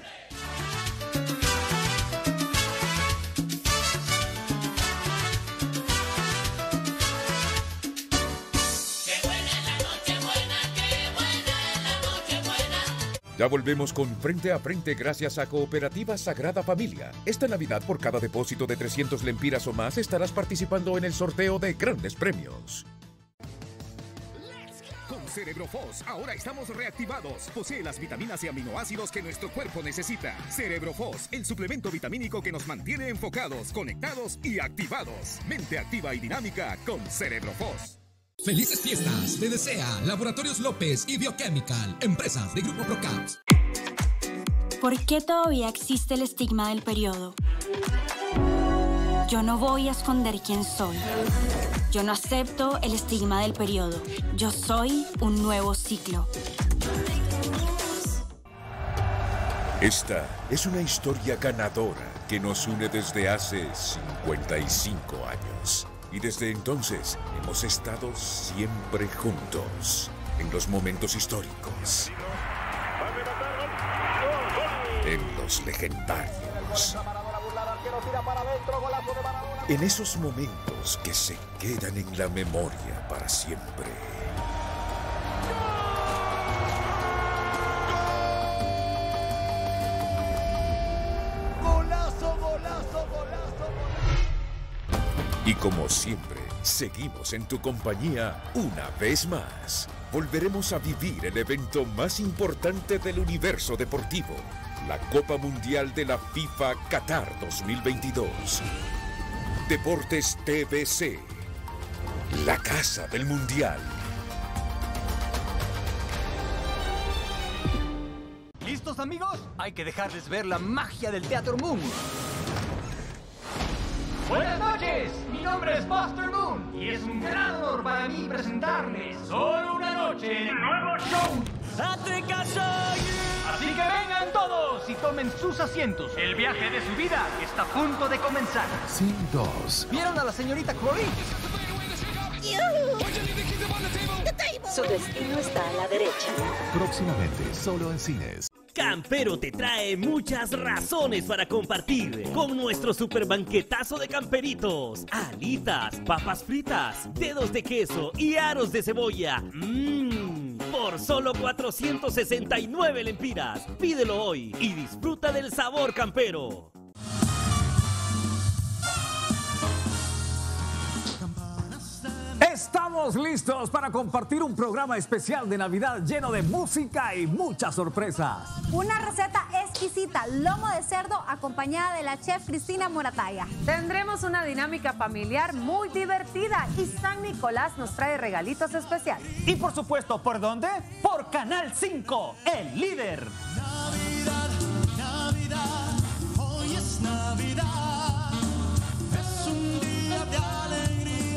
Ya volvemos con Frente a Frente gracias a Cooperativa Sagrada Familia. Esta Navidad, por cada depósito de trescientos lempiras o más, estarás participando en el sorteo de grandes premios. Con CerebroFos, ahora estamos reactivados. Posee las vitaminas y aminoácidos que nuestro cuerpo necesita. CerebroFos, el suplemento vitamínico que nos mantiene enfocados, conectados y activados. Mente activa y dinámica con CerebroFos. ¡Felices fiestas! Te desea Laboratorios López y Biochemical, empresas de Grupo Procaps. ¿Por qué todavía existe el estigma del periodo? Yo no voy a esconder quién soy. Yo no acepto el estigma del periodo. Yo soy un nuevo ciclo. Esta es una historia ganadora que nos une desde hace cincuenta y cinco años. Y desde entonces hemos estado siempre juntos, en los momentos históricos, en los legendarios, en esos momentos que se quedan en la memoria para siempre. Y como siempre, seguimos en tu compañía una vez más. Volveremos a vivir el evento más importante del universo deportivo, la Copa Mundial de la FIFA Qatar dos mil veintidós. Deportes T V C, la casa del Mundial. ¿Listos, amigos? Hay que dejarles ver la magia del Teatro Moon. Buenas noches, mi nombre es Buster Moon y es un gran honor para mí presentarles Solo una noche el nuevo show. ¡Hazte caso! Así que vengan todos y tomen sus asientos. El viaje de su vida está a punto de comenzar. Sin dos. ¿Vieron a la señorita Chloe? Su destino está a la derecha. Próximamente, solo en cines. Campero te trae muchas razones para compartir con nuestro super banquetazo de camperitos, alitas, papas fritas, dedos de queso y aros de cebolla. Mmm, por solo cuatrocientos sesenta y nueve lempiras. Pídelo hoy y disfruta del sabor campero. Estamos listos para compartir un programa especial de Navidad lleno de música y muchas sorpresas. Una receta exquisita, lomo de cerdo acompañada de la chef Cristina Morataya. Tendremos una dinámica familiar muy divertida y San Nicolás nos trae regalitos especiales. Y por supuesto, ¿por dónde? Por Canal cinco, el líder. Navidad, Navidad, hoy es Navidad, es un día de alegría.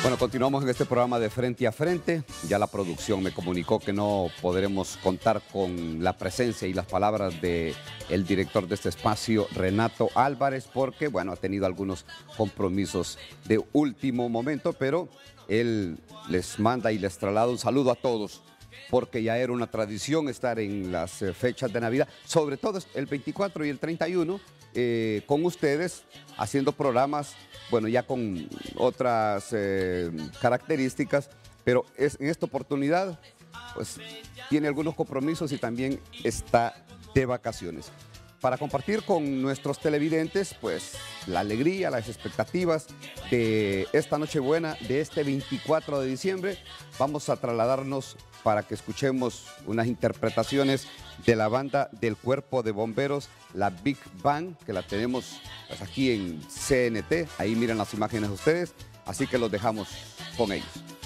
Bueno, continuamos en este programa de Frente a Frente. Ya la producción me comunicó que no podremos contar con la presencia y las palabras de el director de este espacio, Renato Álvarez, porque, bueno, ha tenido algunos compromisos de último momento, pero él les manda y les traslada un saludo a todos, porque ya era una tradición estar en las eh, fechas de Navidad, sobre todo el veinticuatro y el treinta y uno, eh, con ustedes, haciendo programas, bueno, ya con otras eh, características, pero es, en esta oportunidad, pues, tiene algunos compromisos y también está de vacaciones. Para compartir con nuestros televidentes, pues, la alegría, las expectativas de esta Nochebuena, de este veinticuatro de diciembre, vamos a trasladarnos para que escuchemos unas interpretaciones de la banda del Cuerpo de Bomberos, la Big Bang, que la tenemos pues, aquí en C N T. Ahí miren las imágenes de ustedes, así que los dejamos con ellos.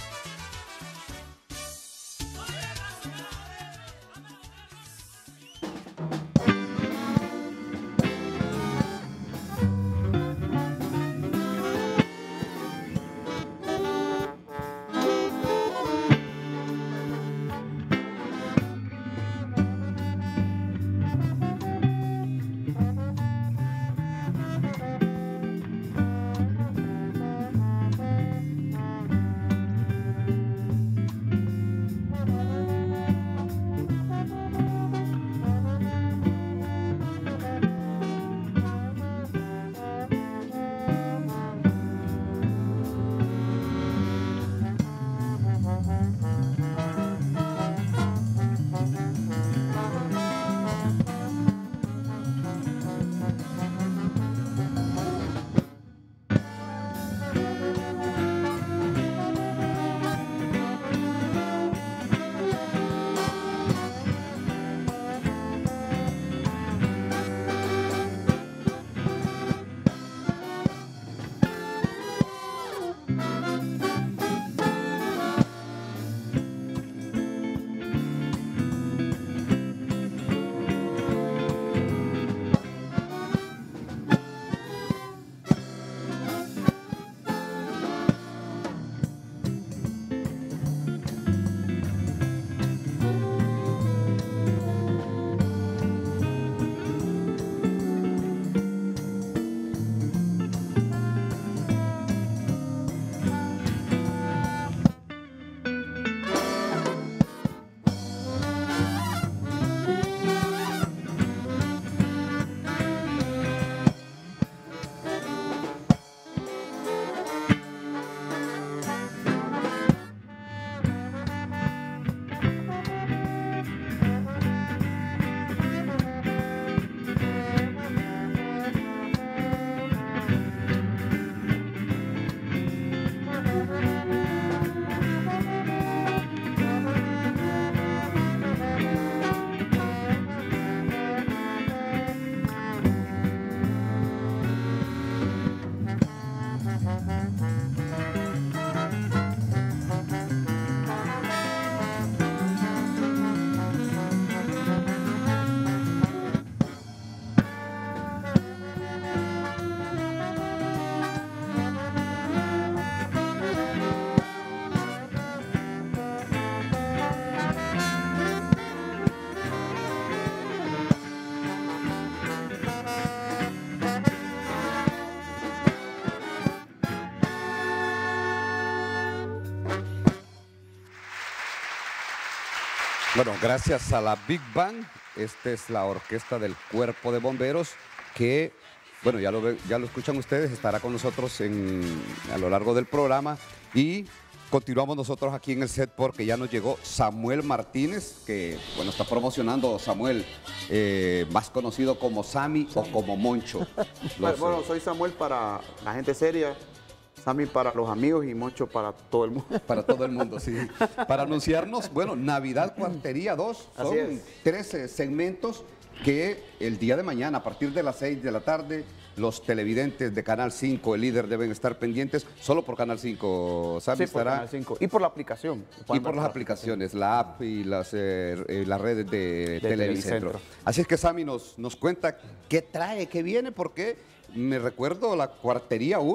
Bueno, gracias a la Big Bang, esta es la orquesta del Cuerpo de Bomberos que, bueno, ya lo, ve, ya lo escuchan ustedes, estará con nosotros en, a lo largo del programa y continuamos nosotros aquí en el set porque ya nos llegó Samuel Martínez, que, bueno, está promocionando Samuel, eh, más conocido como Sammy o como Moncho. Los, bueno, soy Samuel para la gente seria, Sammy para los amigos y Moncho para todo el mundo. Para todo el mundo, sí. Para anunciarnos, bueno, Navidad Cuartería dos, son trece segmentos que el día de mañana, a partir de las seis de la tarde, los televidentes de Canal cinco, el líder, deben estar pendientes, solo por Canal cinco, Sammy, sí, estará. Canal cinco. Y por la aplicación. Y por las aplicaciones, la app y las, eh, eh, las redes de, de Televicentro. Televicentro. Así es que Sammy nos, nos cuenta qué trae, qué viene, porque me recuerdo la Cuartería uno,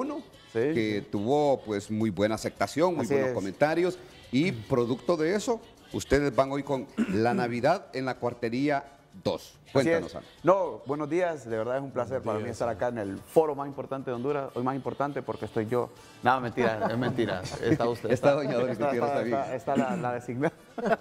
Sí. que tuvo pues muy buena aceptación, muy Así buenos es. comentarios y producto de eso, ustedes van hoy con La Navidad en la Cuartería dos. Cuéntanos, Así es. Ana. No, buenos días, de verdad es un placer para mí estar acá en el foro más importante de Honduras, hoy más importante porque estoy yo. Nada, mentira, es mentira, está usted. Está doña Doris está, Gutiérrez está, también. está, está la, la designada.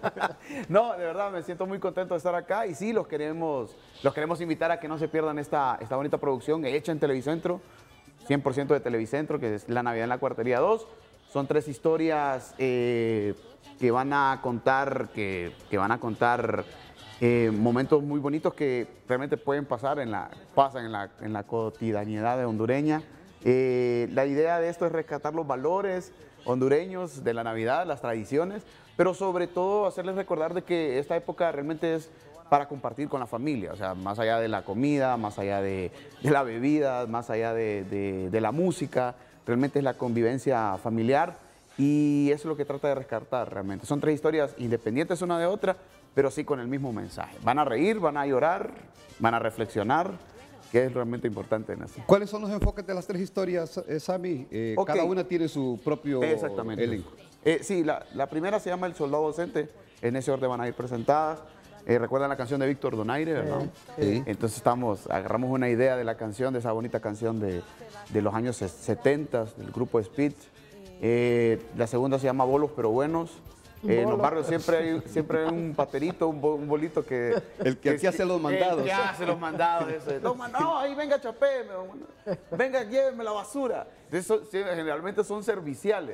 No, de verdad me siento muy contento de estar acá y sí, los queremos, los queremos invitar a que no se pierdan esta, esta bonita producción hecha en Televicentro, cien por ciento de Televicentro, que es La Navidad en la Cuartería dos. Son tres historias eh, que van a contar, que, que van a contar eh, momentos muy bonitos que realmente pueden pasar, en la, pasan en la, en la cotidianidad de hondureña. Eh, la idea de esto es rescatar los valores hondureños de la Navidad, las tradiciones, pero sobre todo hacerles recordar de que esta época realmente es para compartir con la familia, o sea, más allá de la comida, más allá de, de la bebida, más allá de, de, de la música, realmente es la convivencia familiar y eso es lo que trata de rescatar realmente. Son tres historias independientes una de otra, pero sí con el mismo mensaje. Van a reír, van a llorar, van a reflexionar, que es realmente importante en esto. ¿Cuáles son los enfoques de las tres historias, eh, Sammy? Eh, Ok. Cada una tiene su propio Exactamente. elenco. Eh, sí, la, la primera se llama El Soldado Docente, en ese orden van a ir presentadas. Eh, ¿Recuerdan la canción de Víctor Donaire, verdad? Sí. Entonces estamos, agarramos una idea de la canción, de esa bonita canción de, de los años setenta, del grupo Speed. Eh, la segunda se llama Bolos pero Buenos. Eh, en los Bolo. barrios siempre hay, siempre hay un paterito, un, bo- un bolito que... El que aquí hace los mandados. El que hace los mandados. Ese. No, man, no, ahí venga chapé, venga, lléveme la basura. Entonces, son- sí, generalmente son serviciales.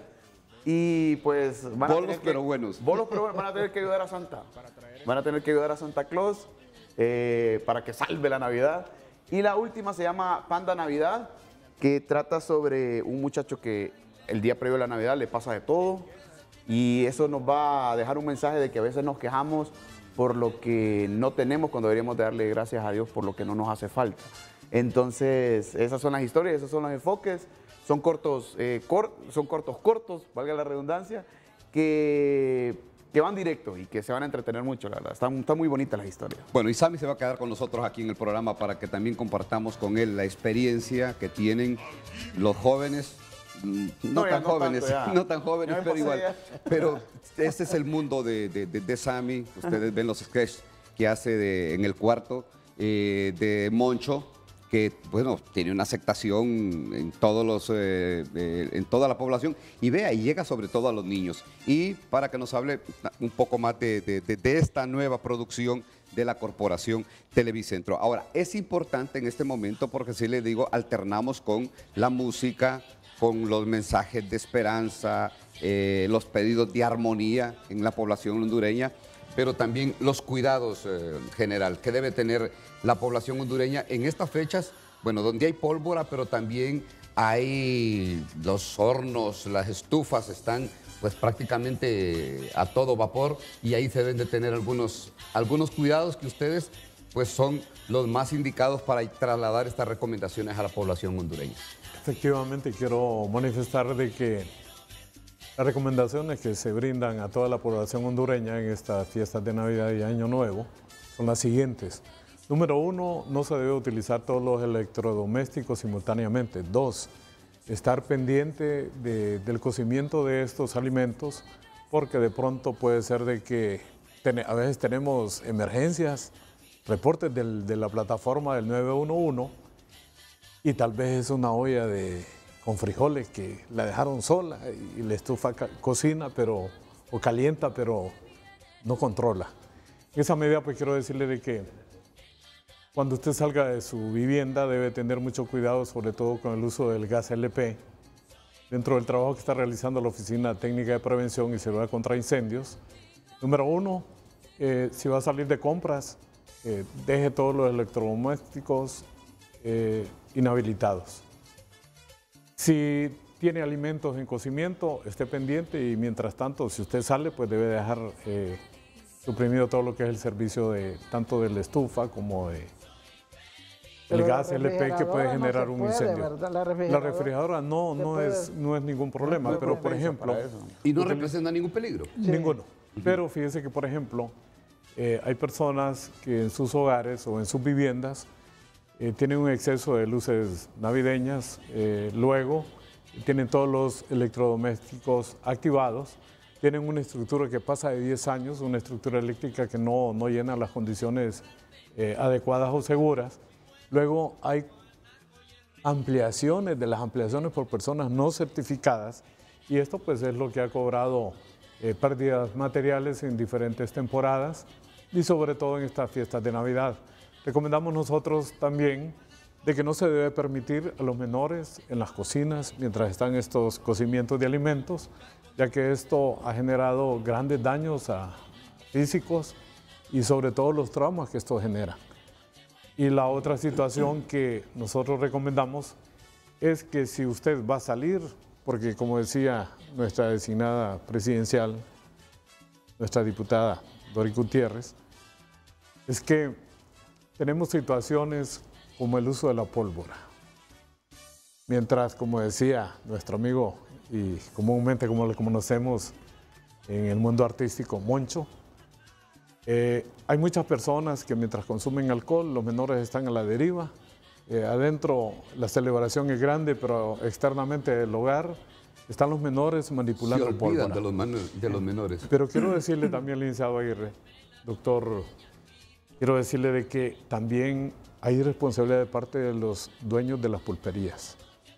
Y pues van a Bolos tener que- pero buenos. Bolos pero buenos, van a tener que ayudar a Santa. Van a tener que ayudar a Santa Claus eh, para que salve la Navidad. Y la última se llama Panda Navidad, que trata sobre un muchacho que el día previo a la Navidad le pasa de todo. Y eso nos va a dejar un mensaje de que a veces nos quejamos por lo que no tenemos cuando deberíamos de darle gracias a Dios por lo que no nos hace falta. Entonces, esas son las historias, esos son los enfoques. Son cortos, eh, cor- son cortos, cortos, valga la redundancia, que, que van directos y que se van a entretener mucho, la verdad. Están, están muy bonitas las historias. Bueno, y Sammy se va a quedar con nosotros aquí en el programa para que también compartamos con él la experiencia que tienen los jóvenes, mm, no, No, ya tan no jóvenes, tanto, ya. no tan jóvenes, Ya me pero pasé igual. ya. Pero este es el mundo de, de, de, de Sammy. Ustedes ven los sketches que hace de- en el cuarto eh, de Moncho, que bueno, tiene una aceptación en todos los eh, eh, en toda la población y vea y llega sobre todo a los niños. Y para que nos hable un poco más de, de- de- de esta nueva producción de la Corporación Televicentro. Ahora, es importante en este momento porque si le digo, alternamos con la música, con los mensajes de esperanza, eh, los pedidos de armonía en la población hondureña, pero también los cuidados eh, en general que debe tener la población hondureña en estas fechas, bueno, donde hay pólvora, pero también hay los hornos, las estufas están pues prácticamente a todo vapor y ahí se deben de tener algunos, algunos cuidados que ustedes pues son los más indicados para trasladar estas recomendaciones a la población hondureña. Efectivamente, quiero manifestar de que las recomendaciones que se brindan a toda la población hondureña en estas fiestas de Navidad y Año Nuevo son las siguientes. Número uno, no se debe utilizar todos los electrodomésticos simultáneamente. Dos, estar pendiente de- del cocimiento de estos alimentos porque de pronto puede ser de que ten- a veces tenemos emergencias, reportes del- de la plataforma del nueve uno uno y tal vez es una olla de, con frijoles que la dejaron sola y la estufa ca- cocina pero, o calienta pero no controla. En esa medida pues quiero decirle de que cuando usted salga de su vivienda debe tener mucho cuidado sobre todo con el uso del gas L P. Dentro del trabajo que está realizando la Oficina Técnica de Prevención y Seguridad contra Incendios, número uno, eh, si va a salir de compras, eh, deje todos los electrodomésticos eh, inhabilitados. Si tiene alimentos en cocimiento, esté pendiente y mientras tanto, si usted sale, pues debe dejar eh, suprimido todo lo que es el servicio de tanto de la estufa como de el Pero la gas L P que puede refrigeradora no generar se un puede, incendio. ¿verdad? La La refrigeradora refrigeradora no, se no, puede- es, no es ningún problema, No es pero por propensa ejemplo... para eso. Y no representa ningún peligro. Ninguno. Pero fíjese que, por ejemplo, eh, hay personas que en sus hogares o en sus viviendas eh, tienen un exceso de luces navideñas, eh, luego tienen todos los electrodomésticos activados, tienen una estructura que pasa de diez años, una estructura eléctrica que no, no llena las condiciones eh, adecuadas o seguras. Luego hay ampliaciones de las ampliaciones por personas no certificadas y esto pues es lo que ha cobrado eh, pérdidas materiales en diferentes temporadas y sobre todo en estas fiestas de Navidad. Recomendamos nosotros también de que no se debe permitir a los menores en las cocinas mientras están estos cocimientos de alimentos, ya que esto ha generado grandes daños a físicos y sobre todo los traumas que esto genera. Y la otra situación que nosotros recomendamos es que si usted va a salir, porque como decía nuestra designada presidencial, nuestra diputada Dori Gutiérrez, es que tenemos situaciones como el uso de la pólvora. Mientras, como decía nuestro amigo y comúnmente como lo conocemos en el mundo artístico, Moncho, eh, hay muchas personas que mientras consumen alcohol, los menores están a la deriva. Eh, adentro la celebración es grande, pero externamente del hogar están los menores manipulando Se olvidan pólvora. de los, man- de los menores. Pero quiero decirle también, licenciado Aguirre, doctor, quiero decirle de que también hay responsabilidad de parte de los dueños de las pulperías.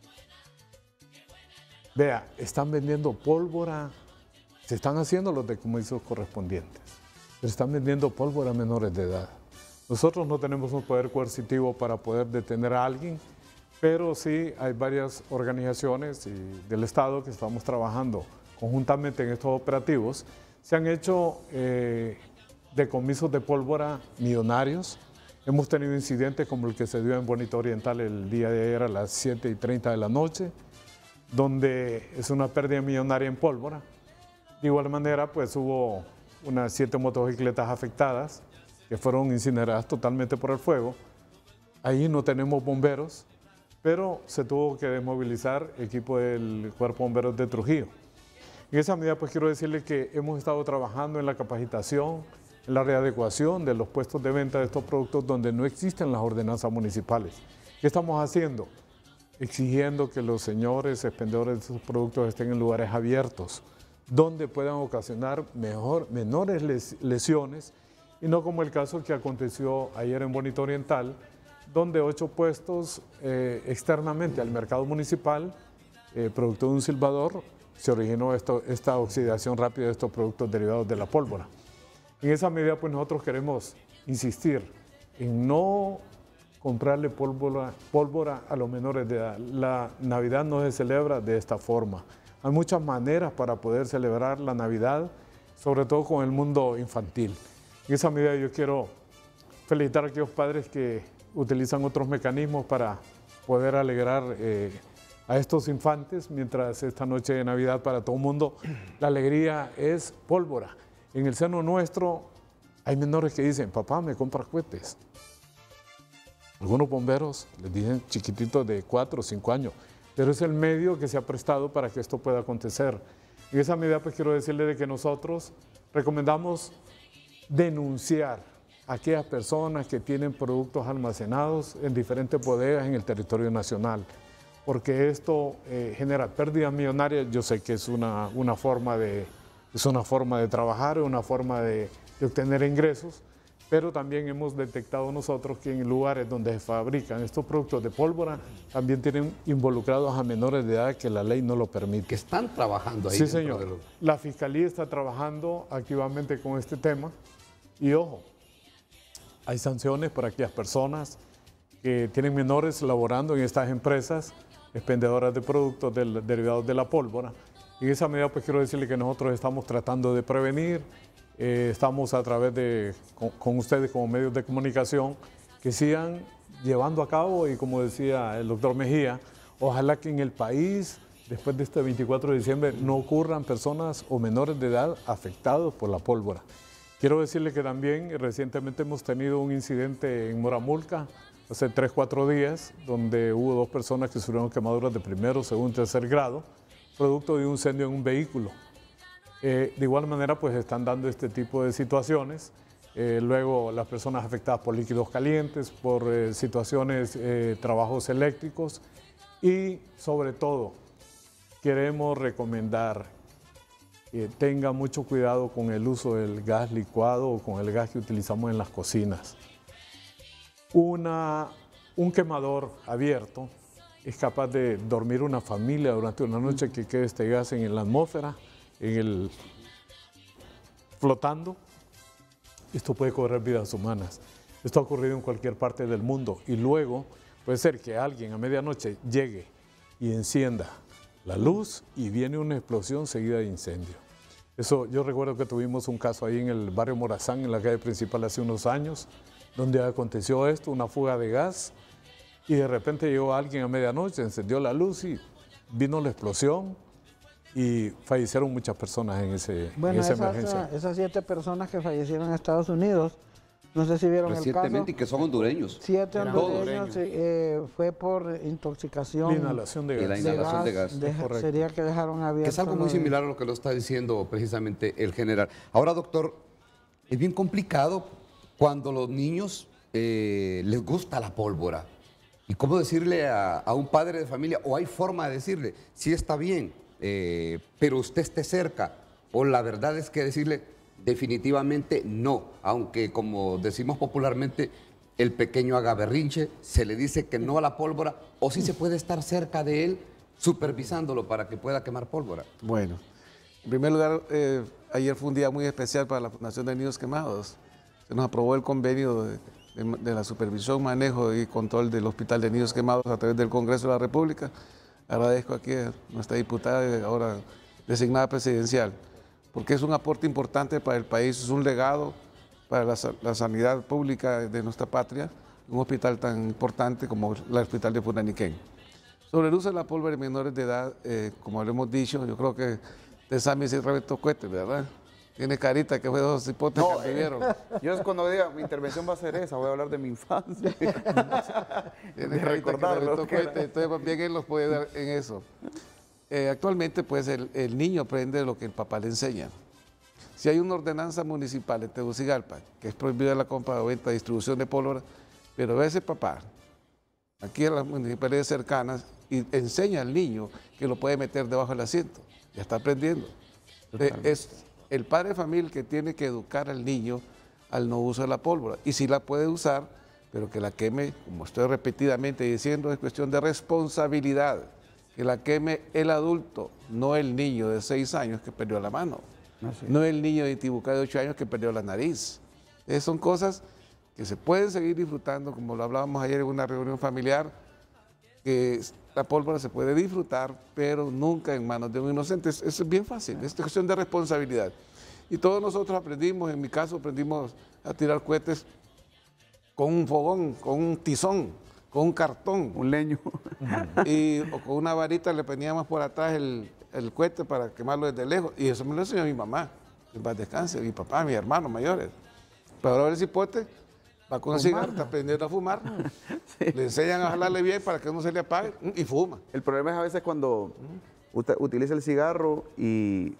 Vea, están vendiendo pólvora, se están haciendo los decomisos correspondientes, pero están vendiendo pólvora a menores de edad. Nosotros no tenemos un poder coercitivo para poder detener a alguien, pero sí hay varias organizaciones y del Estado que estamos trabajando conjuntamente en estos operativos. Se han hecho eh, decomisos de pólvora millonarios. Hemos tenido incidentes como el que se dio en Bonito Oriental el día de ayer a las siete y treinta de la noche, donde es una pérdida millonaria en pólvora. De igual manera, pues hubo unas siete motocicletas afectadas que fueron incineradas totalmente por el fuego. Ahí no tenemos bomberos, pero se tuvo que desmovilizar equipo del Cuerpo de Bomberos de Trujillo. En esa medida, pues quiero decirle que hemos estado trabajando en la capacitación, en la readecuación de los puestos de venta de estos productos donde no existen las ordenanzas municipales. ¿Qué estamos haciendo? Exigiendo que los señores expendedores de estos productos estén en lugares abiertos, donde puedan ocasionar mejor, menores les, lesiones, y no como el caso que aconteció ayer en Bonito Oriental, donde ocho puestos eh, externamente al mercado municipal, eh, producto de un silbador, se originó esto, esta oxidación rápida de estos productos derivados de la pólvora. En esa medida, pues nosotros queremos insistir en no comprarle pólvora, pólvora a los menores de edad. La Navidad no se celebra de esta forma. Hay muchas maneras para poder celebrar la Navidad, sobre todo con el mundo infantil. En esa medida yo quiero felicitar a aquellos padres que utilizan otros mecanismos para poder alegrar eh, a estos infantes, mientras esta noche de Navidad para todo el mundo la alegría es pólvora. En el seno nuestro hay menores que dicen, papá, me compra cohetes. Algunos bomberos les dicen chiquititos de cuatro o cinco años, pero es el medio que se ha prestado para que esto pueda acontecer. En esa medida, pues quiero decirle de que nosotros recomendamos denunciar a aquellas personas que tienen productos almacenados en diferentes bodegas en el territorio nacional, porque esto eh, genera pérdidas millonarias. Yo sé que es una, una, forma, de, es una forma de trabajar, una forma de, de obtener ingresos, pero también hemos detectado nosotros que en lugares donde se fabrican estos productos de pólvora también tienen involucrados a menores de edad que la ley no lo permite. Que están trabajando ahí. Sí, dentro señor. de los- La Fiscalía está trabajando activamente con este tema y ojo, hay sanciones para aquellas personas que tienen menores laborando en estas empresas expendedoras de productos del- derivados de la pólvora. Y en esa medida, pues quiero decirle que nosotros estamos tratando de prevenir, eh, estamos a través de, con, con ustedes como medios de comunicación, que sigan llevando a cabo, y como decía el doctor Mejía, ojalá que en el país, después de este veinticuatro de diciembre, no ocurran personas o menores de edad afectados por la pólvora. Quiero decirle que también recientemente hemos tenido un incidente en Moramulca, hace tres, cuatro días, donde hubo dos personas que sufrieron quemaduras de primero, segundo, tercer grado, producto de un incendio en un vehículo. Eh, de igual manera, pues están dando este tipo de situaciones. Eh, luego, las personas afectadas por líquidos calientes, por eh, situaciones, eh, trabajos eléctricos y, sobre todo, queremos recomendar que tenga mucho cuidado con el uso del gas licuado o con el gas que utilizamos en las cocinas. Una, un quemador abierto es capaz de dormir una familia durante una noche que quede este gas en la atmósfera, en el, flotando. Esto puede cobrar vidas humanas. Esto ha ocurrido en cualquier parte del mundo y luego puede ser que alguien a medianoche llegue y encienda la luz y viene una explosión seguida de incendio. Eso, yo recuerdo que tuvimos un caso ahí en el barrio Morazán, en la calle principal, hace unos años, donde aconteció esto, una fuga de gas, y de repente llegó alguien a medianoche, encendió la luz y vino la explosión y fallecieron muchas personas en, ese, bueno, en esa esas, emergencia. Esas siete personas que fallecieron en Estados Unidos, no sé si vieron el caso. Recientemente, y que son hondureños. Siete Eran hondureños, eh, fue por intoxicación. La inhalación de gas. Y la inhalación de gas. De gas. Sería que dejaron abierto. Que es algo muy similar a lo que lo está diciendo precisamente el general. Ahora, doctor, es bien complicado cuando los niños eh, les gusta la pólvora. ¿Y cómo decirle a, a un padre de familia, o hay forma de decirle, sí está bien, eh, pero usted esté cerca? O la verdad es que decirle, definitivamente no, aunque como decimos popularmente, el pequeño haga berrinche, se le dice que no a la pólvora, o sí se puede estar cerca de él supervisándolo para que pueda quemar pólvora. Bueno, en primer lugar, eh, ayer fue un día muy especial para la Fundación de Niños Quemados. Se nos aprobó el convenio de, de, de la supervisión, manejo y control del Hospital de Niños Quemados a través del Congreso de la República. Agradezco aquí a nuestra diputada, ahora designada presidencial, porque es un aporte importante para el país, es un legado para la, la sanidad pública de nuestra patria, un hospital tan importante como el Hospital de Funaniquén. Sobre el uso de la pólvora en menores de edad, eh, como lo hemos dicho, yo creo que de Sammy sí reventó cohetes, ¿verdad? Tiene carita que fue dos hipotes No, que vivieron. eh, yo es cuando diga, mi intervención va a ser esa, voy a hablar de mi infancia. Tiene de carita que reventó que era. cohetes, entonces bien él los puede dar en eso. Eh, actualmente, pues, el, el niño aprende lo que el papá le enseña. Si hay una ordenanza municipal en Tegucigalpa que es prohibida la compra, venta, distribución de pólvora, pero ve ese papá, aquí en las municipalidades cercanas, y enseña al niño que lo puede meter debajo del asiento, ya está aprendiendo. Eh, es el padre de familia que tiene que educar al niño al no uso de la pólvora, y si la puede usar, pero que la queme, como estoy repetidamente diciendo, es cuestión de responsabilidad. Que la queme el adulto, no el niño de seis años que perdió la mano, Así. no el niño de Tibucá de ocho años que perdió la nariz. Esas son cosas que se pueden seguir disfrutando, como lo hablábamos ayer en una reunión familiar, que la pólvora se puede disfrutar, pero nunca en manos de un inocente. Eso es bien fácil, es cuestión de responsabilidad. Y todos nosotros aprendimos, en mi caso aprendimos a tirar cohetes con un fogón, con un tizón, con un cartón. Un leño. Y o con una varita le poníamos por atrás el, el cohete para quemarlo desde lejos. Y eso me lo enseñó mi mamá, en paz descanse, mi papá, mis hermanos mayores. Pero ahora el cipote va con el cigarro, está aprendiendo a fumar. Sí. Le enseñan a jalarle bien para que no se le apague y fuma. El problema es a veces cuando usted utiliza el cigarro y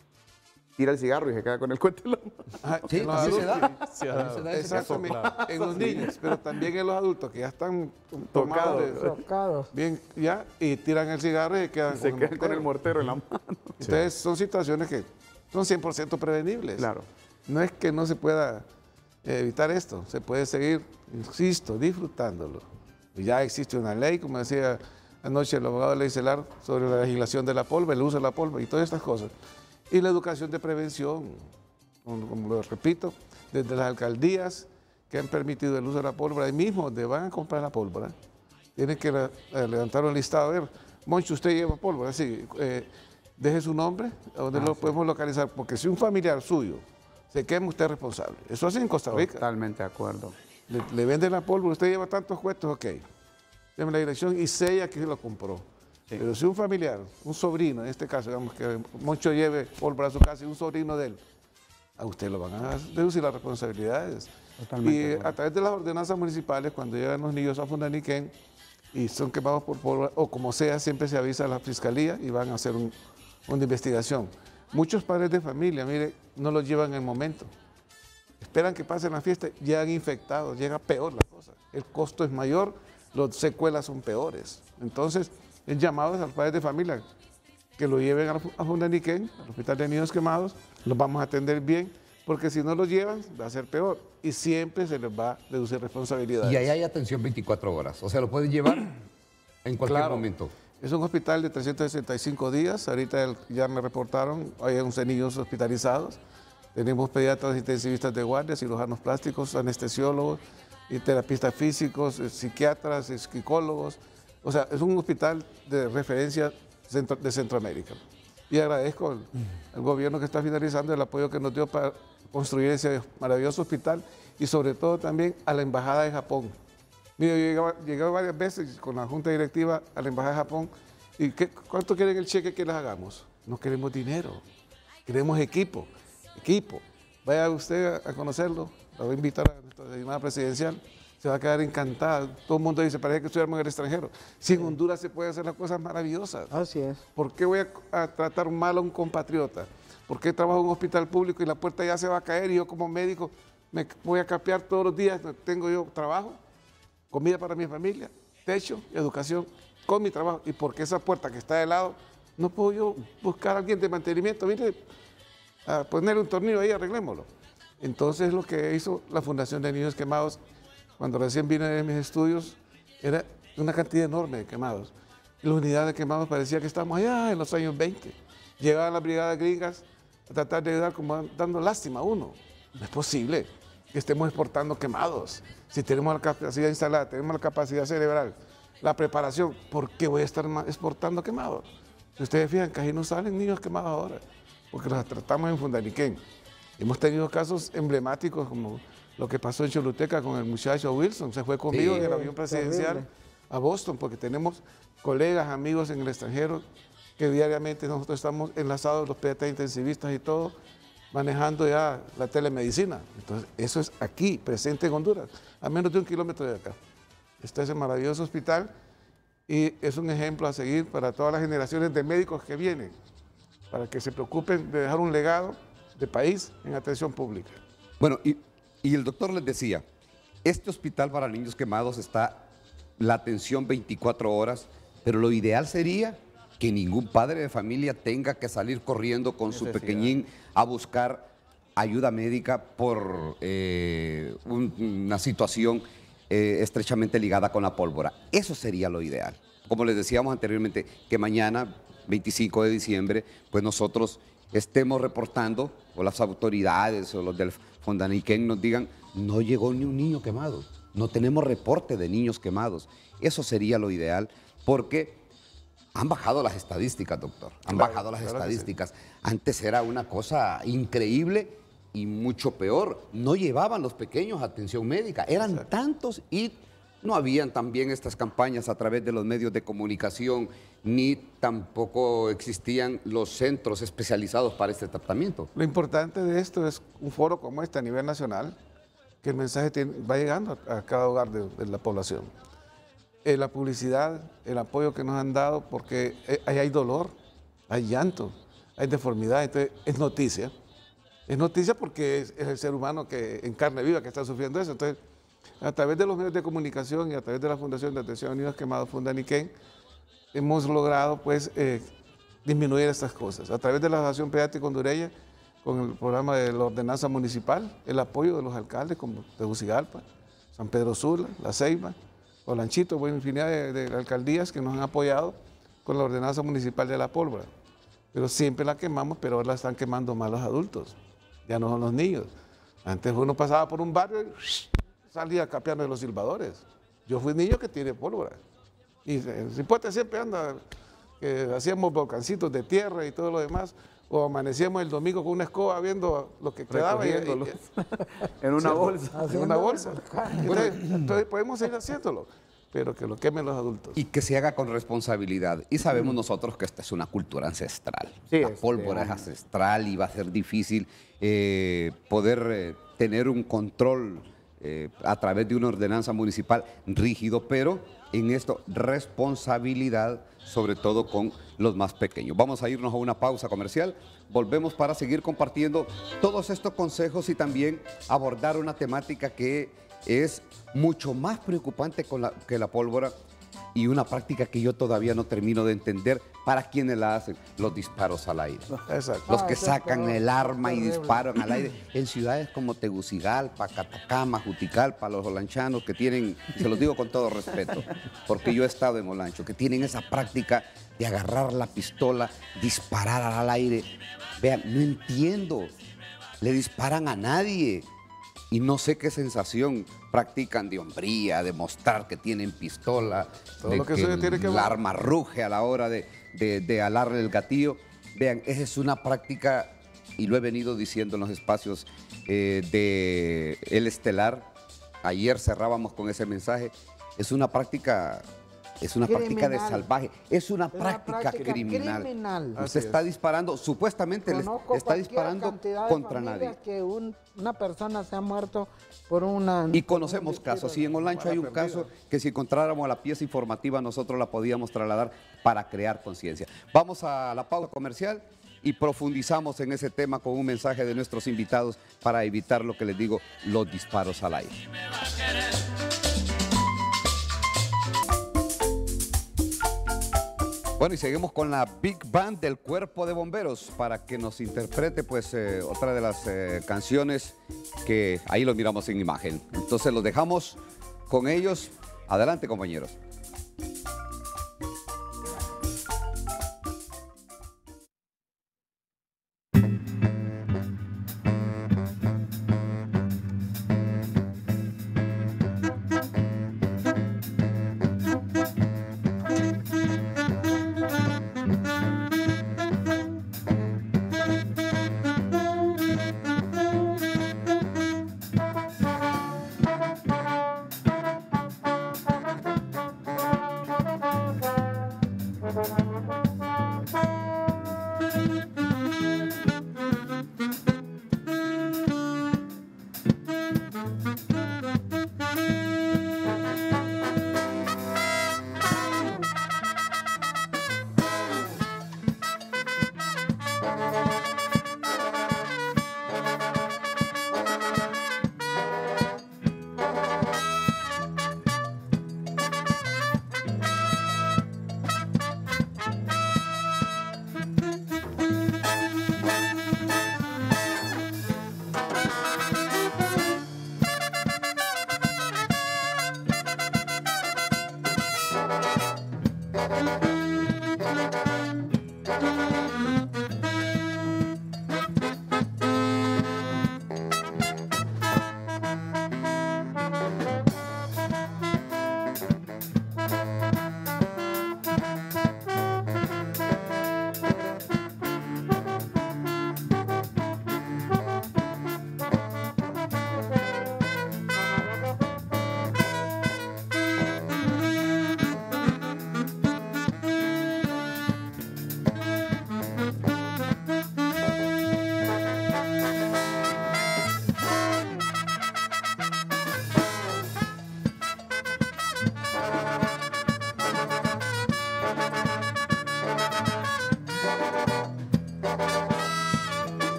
tira el cigarro y se queda con el cohete en la mano. Ah, sí, así se da. Sí, se da exactamente, en los niños, pero también en los adultos que ya están tocados, tocados. Bien, ya, y tiran el cigarro y se quedan, y se con, quedan el con el mortero en la mano. Entonces sí. son situaciones que son cien por ciento prevenibles. Claro. No es que no se pueda evitar esto, se puede seguir, insisto, disfrutándolo. Y ya existe una ley, como decía anoche el abogado Ley Celar, sobre la legislación de la pólvora, el uso de la pólvora y todas estas cosas. Y la educación de prevención, como, como lo repito, desde las alcaldías que han permitido el uso de la pólvora, ahí mismo donde van a comprar la pólvora, tienen que la, eh, levantar un listado, a ver, Moncho, usted lleva pólvora, sí, eh, deje su nombre, a donde ah, lo sí. podemos localizar, porque si un familiar suyo se quema, usted es responsable. Eso hace en Costa Rica. Totalmente de acuerdo. Le, le venden la pólvora, usted lleva tantos cohetes, ok, déme la dirección y sella que se lo compró. Sí. Pero si un familiar, un sobrino, en este caso, digamos que Moncho lleve pólvora a su casa y un sobrino de él, a usted lo van a deducir las responsabilidades. Totalmente. Y bueno. a través de las ordenanzas municipales, cuando llegan los niños a Funaniquén y son quemados por pólvora, o como sea, siempre se avisa a la fiscalía y van a hacer un, una investigación. Muchos padres de familia, mire, no los llevan en el momento. Esperan que pasen la fiesta, llegan infectados, llega peor la cosa. El costo es mayor, las secuelas son peores. Entonces, el llamado es a los padres de familia. que lo lleven a, a Fundaniquén, al Hospital de Niños Quemados, los vamos a atender bien, porque si no los llevan va a ser peor y siempre se les va a reducir responsabilidades. Y ahí hay atención veinticuatro horas, o sea, lo pueden llevar en cualquier Claro. momento. Es un hospital de trescientos sesenta y cinco días, ahorita el- ya me reportaron, hay once niños hospitalizados, tenemos pediatras intensivistas de guardia, cirujanos plásticos, anestesiólogos, y terapistas físicos, eh, psiquiatras, eh, psicólogos, o sea, es un hospital de referencia centro- de Centroamérica. Y agradezco al, al gobierno que está finalizando el apoyo que nos dio para construir ese maravilloso hospital y sobre todo también a la Embajada de Japón. Mira, yo llegaba, llegué varias veces con la Junta Directiva a la Embajada de Japón y ¿qué, ¿cuánto quieren el cheque que les hagamos? No queremos dinero, queremos equipo, equipo. Vaya usted a, a conocerlo, la voy a invitar a nuestra llamada presidencial, se va a quedar encantada. Todo el mundo dice, parece que estuviéramos en el extranjero. Si en Honduras se puede hacer las cosas maravillosas. Así es. ¿Por qué voy a, a tratar mal a un compatriota? ¿Por qué trabajo en un hospital público y la puerta ya se va a caer y yo como médico me voy a capear todos los días? Tengo yo trabajo, comida para mi familia, techo, educación, con mi trabajo. ¿Y por qué esa puerta que está de lado no puedo yo buscar a alguien de mantenimiento? Mire, a ponerle un tornillo ahí, arreglémoslo. Entonces lo que hizo la Fundación de Niños Quemados, cuando recién vine de mis estudios, era una cantidad enorme de quemados. Y la unidad de quemados parecía que estábamos allá en los años veinte. Llegaban las brigadas gringas a tratar de ayudar como dando lástima a uno. No es posible que estemos exportando quemados. Si tenemos la capacidad instalada, tenemos la capacidad cerebral, la preparación, ¿por qué voy a estar exportando quemados? Si ustedes fijan, que ahí no salen niños quemados ahora, porque los tratamos en Fundaniquén. Hemos tenido casos emblemáticos como lo que pasó en Choluteca con el muchacho Wilson, se fue conmigo Sí, en el avión presidencial terrible. a Boston, porque tenemos colegas, amigos en el extranjero, que diariamente nosotros estamos enlazados, los pediatras intensivistas y todo, manejando ya la telemedicina. Entonces, eso es aquí, presente en Honduras, a menos de un kilómetro de acá. Está ese maravilloso hospital y es un ejemplo a seguir para todas las generaciones de médicos que vienen, para que se preocupen de dejar un legado de país en atención pública. Bueno, y, y el doctor les decía, este hospital para niños quemados está la atención veinticuatro horas, pero lo ideal sería que ningún padre de familia tenga que salir corriendo con su Necesidad. pequeñín a buscar ayuda médica por eh, un- una situación eh, estrechamente ligada con la pólvora. Eso sería lo ideal. Como les decíamos anteriormente, que mañana, veinticinco de diciembre, pues nosotros estemos reportando, o las autoridades o los del Fundaniquén nos digan, no llegó ni un niño quemado, no tenemos reporte de niños quemados. Eso sería lo ideal, porque han bajado las estadísticas, doctor, han Claro, bajado las claro que sí. estadísticas. Antes era una cosa increíble y mucho peor. No llevaban los pequeños atención médica, eran tantos y no habían también estas campañas a través de los medios de comunicación, ni tampoco existían los centros especializados para este tratamiento. Lo importante de esto es un foro como este a nivel nacional, que el mensaje tiene- va llegando a, a cada hogar de, de la población. Eh, la publicidad, el apoyo que nos han dado, porque eh, ahí hay dolor, hay llanto, hay deformidad, entonces es noticia. Es noticia porque es, es el ser humano que en carne viva que está sufriendo eso. Entonces, a través de los medios de comunicación y a través de la Fundación de Atención a Niños Quemados, Fundaniquén, hemos logrado pues eh, disminuir estas cosas. A través de la Asociación Pediátrica Hondureña, con el programa de la ordenanza municipal, el apoyo de los alcaldes como Tegucigalpa, San Pedro Sula, La Ceiba, Olanchito, bueno, infinidad de, de alcaldías que nos han apoyado con la ordenanza municipal de la pólvora. Pero siempre la quemamos, pero ahora la están quemando más los adultos, ya no son los niños. Antes uno pasaba por un barrio y salía capeando de los silbadores. Yo fui niño que tiene pólvora. Y el cipote siempre anda, que hacíamos volcancitos de tierra y todo lo demás, o amanecíamos el domingo con una escoba viendo lo que quedaba. y- y- Recogiéndolos en una Sí, bolsa. En una bolsa. Entonces, entonces podemos seguir haciéndolo, pero que lo quemen los adultos. Y que se haga con responsabilidad. Y sabemos nosotros que esta es una cultura ancestral. Sí, la este, pólvora es ancestral y va a ser difícil eh, poder eh, tener un control eh, a través de una ordenanza municipal rígido, pero en esto responsabilidad, sobre todo con los más pequeños. Vamos a irnos a una pausa comercial. Volvemos para seguir compartiendo todos estos consejos y también abordar una temática que es mucho más preocupante con la- que la pólvora, y una práctica que yo todavía no termino de entender para quienes la hacen, los disparos al aire. Exacto. Los Ah, que eso es sacan peor, el arma y terrible. disparan al aire. En ciudades como Tegucigalpa, Catacama, Juticalpa, los olanchanos que tienen, se los digo con todo respeto, porque yo he estado en Olancho, que tienen esa práctica de agarrar la pistola, disparar al aire. Vean, no entiendo, le disparan a nadie. Y no sé qué sensación practican de hombría, de mostrar que tienen pistola, Todo de lo que que, se el, tiene que el ver. arma ruge a la hora de, de, de alarle el gatillo. Vean, esa es una práctica, y lo he venido diciendo en los espacios eh, de El Estelar. Ayer cerrábamos con ese mensaje. Es una práctica... Es una práctica de Criminal. salvaje, es una Es una práctica, práctica criminal. criminal. Usted Así está es. disparando, supuestamente le Conozco está cualquier disparando cantidad de contra familias nadie. que un- una persona se ha muerto por una... Y conocemos casos, y en Olancho hay un caso que si encontráramos la pieza informativa nosotros la podíamos trasladar para crear conciencia. Vamos a la pausa comercial y profundizamos en ese tema con un mensaje de nuestros invitados para evitar lo que les digo, los disparos al aire. Bueno, y seguimos con la Big Band del Cuerpo de Bomberos para que nos interprete pues eh, otra de las eh, canciones que ahí lo miramos en imagen. Entonces los dejamos con ellos. Adelante, compañeros.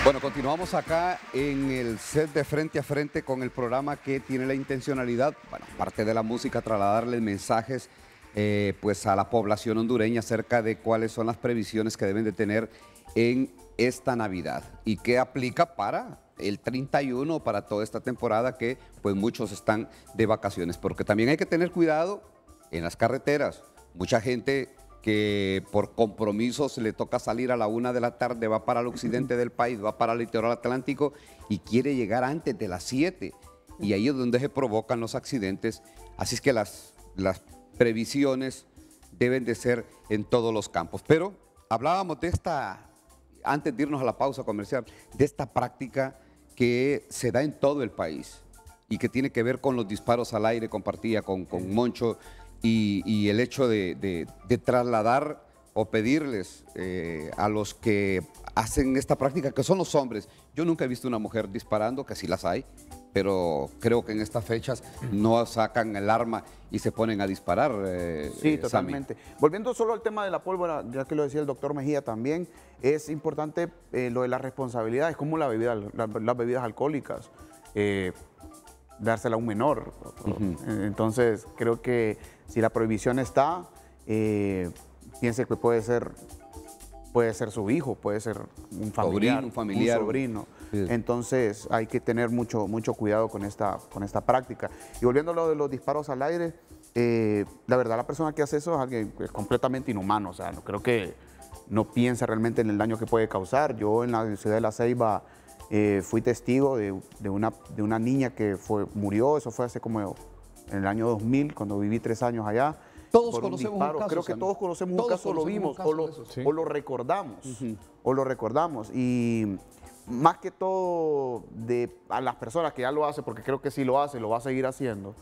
Bueno, continuamos acá en el set de Frente a Frente con el programa que tiene la intencionalidad, bueno, aparte de la música, trasladarles mensajes eh, pues a la población hondureña acerca de cuáles son las previsiones que deben de tener en esta Navidad y qué aplica para el treinta y uno, para toda esta temporada que pues muchos están de vacaciones, porque también hay que tener cuidado en las carreteras. Mucha gente que por compromisos le toca salir a la una de la tarde, va para el occidente del país, va para el litoral atlántico y quiere llegar antes de las siete. Y ahí es donde se provocan los accidentes. Así es que las, las previsiones deben de ser en todos los campos. Pero hablábamos de esta, antes de irnos a la pausa comercial, de esta práctica que se da en todo el país y que tiene que ver con los disparos al aire, compartía con, con Moncho, Y, y el hecho de, de, de trasladar o pedirles eh, a los que hacen esta práctica, que son los hombres. Yo nunca he visto una mujer disparando, que sí las hay, pero creo que en estas fechas no sacan el arma y se ponen a disparar. Eh, sí, eh, totalmente. Sammy. Volviendo solo al tema de la pólvora, ya que lo decía el doctor Mejía también, es importante eh, lo de las responsabilidades, como la bebida, la, las bebidas alcohólicas. Eh, dársela a un menor. Uh-huh. Entonces, creo que si la prohibición está, eh, piense que puede ser, puede ser su hijo, puede ser un familiar, sobrino, un, familiar. un sobrino. Sí. Entonces, hay que tener mucho, mucho cuidado con esta, con esta práctica. Y volviendo a lo de los disparos al aire, eh, la verdad, la persona que hace eso es alguien es completamente inhumano. O sea, no, creo que no piensa realmente en el daño que puede causar. Yo en la ciudad de La Ceiba Eh, fui testigo de, de, una, de una niña que fue, murió, eso fue hace como en el año dos mil, cuando viví tres años allá. Todos conocemos un, un caso. Creo que todos conocemos todos un caso, lo vimos caso o, lo, sí. o lo recordamos, uh-huh. o lo recordamos. Y más que todo de, a las personas que ya lo hacen, porque creo que si lo hace, lo va a seguir haciendo,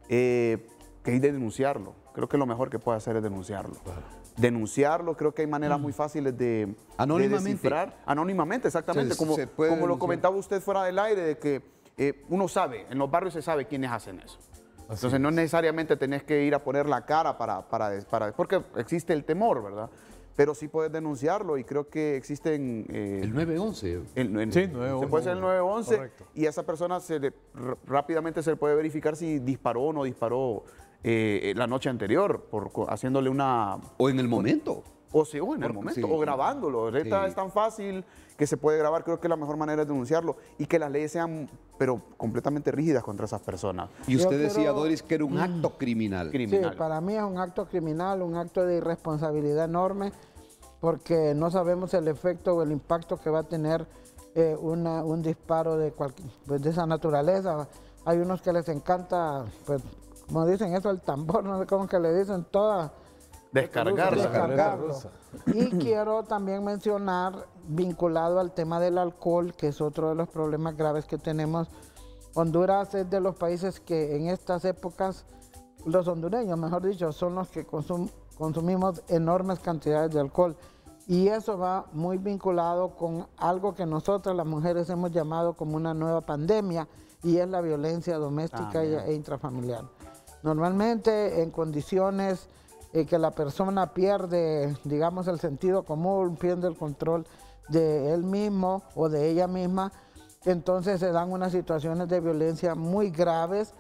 eh, que hay de denunciarlo. Creo que lo mejor que puede hacer es denunciarlo. Claro. Denunciarlo, creo que hay maneras mm. muy fáciles de, anónimamente. de descifrar. Anónimamente, exactamente. Se, como, se como lo denunciar. comentaba usted fuera del aire, de que eh, uno sabe, en los barrios se sabe quiénes hacen eso. Así Entonces es. no necesariamente tenés que ir a poner la cara para, para, para, porque existe el temor, ¿verdad? Pero sí puedes denunciarlo y creo que existen... Eh, el nueve once. El, el, sí, nueve once. Se puede hacer el nueve once Correcto. Y a esa persona se le, rápidamente se le puede verificar si disparó o no disparó eh, la noche anterior, por, haciéndole una... O en el momento. O, sí, o en el momento, sí. o grabándolo. Esta sí. Es tan fácil que se puede grabar. Creo que la mejor manera es denunciarlo y que las leyes sean, pero completamente rígidas contra esas personas. Y usted Yo decía, quiero... Doris, que era un acto criminal. criminal. Sí, para mí es un acto criminal, un acto de irresponsabilidad enorme, porque no sabemos el efecto o el impacto que va a tener eh, una, un disparo de, cualquier, pues, de esa naturaleza. Hay unos que les encanta, pues, como dicen eso, el tambor, no sé cómo que le dicen, toda... Descargarlo. Descargarlo. Y quiero también mencionar, vinculado al tema del alcohol, que es otro de los problemas graves que tenemos. Honduras es de los países que en estas épocas, los hondureños, mejor dicho, son los que consum consumimos enormes cantidades de alcohol. Y eso va muy vinculado con algo que nosotras las mujeres hemos llamado como una nueva pandemia, y es la violencia doméstica ah, e intrafamiliar. Normalmente en condiciones eh, que la persona pierde, digamos, el sentido común, pierde el control de él mismo o de ella misma, entonces se dan unas situaciones de violencia muy graves.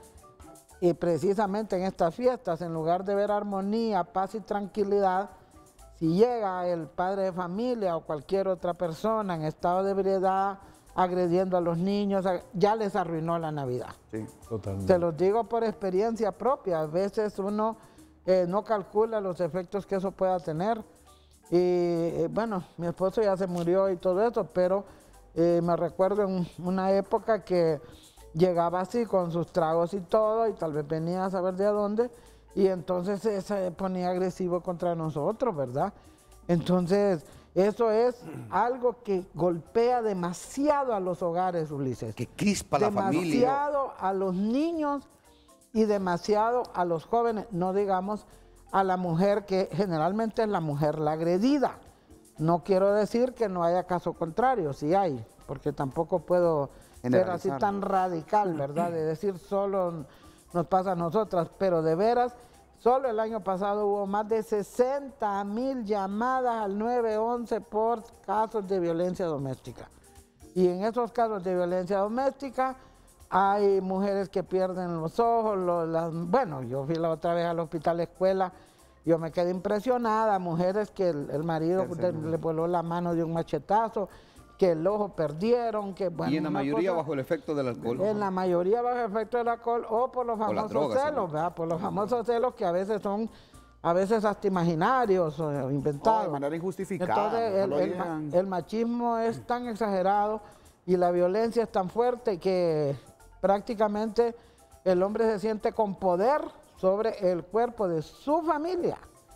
Y precisamente en estas fiestas, en lugar de ver armonía, paz y tranquilidad, si llega el padre de familia o cualquier otra persona en estado de ebriedad, agrediendo a los niños, ya les arruinó la Navidad. Sí, totalmente. Te los digo por experiencia propia. A veces uno eh, no calcula los efectos que eso pueda tener. Y eh, bueno, mi esposo ya se murió y todo eso, pero eh, me recuerdo en una época que llegaba así con sus tragos y todo, y tal vez venía a saber de dónde, y entonces se, se ponía agresivo contra nosotros, ¿verdad? Entonces, eso es algo que golpea demasiado a los hogares, Ulises. Que crispa la familia. Demasiado a los niños y demasiado a los jóvenes, no digamos a la mujer, que generalmente es la mujer la agredida. No quiero decir que no haya caso contrario, sí hay, porque tampoco puedo ser así tan radical, ¿verdad? De decir solo nos pasa a nosotras, pero de veras, solo el año pasado hubo más de sesenta mil llamadas al nueve once por casos de violencia doméstica. Y en esos casos de violencia doméstica hay mujeres que pierden los ojos, los, las, bueno, yo fui la otra vez al hospital escuela, yo me quedé impresionada, mujeres que el, el marido de, le voló la mano de un machetazo, que el ojo perdieron, que bueno. Y en la mayoría cosa, bajo el efecto del alcohol. En la mayoría bajo el efecto del alcohol o por los famosos drogas, celos, sí. ¿verdad? Por los famosos celos que a veces son, a veces hasta imaginarios o inventados. Oh, de manera injustificada. Entonces el, no el, ma- el machismo es tan exagerado y la violencia es tan fuerte que prácticamente el hombre se siente con poder sobre el cuerpo de su familia,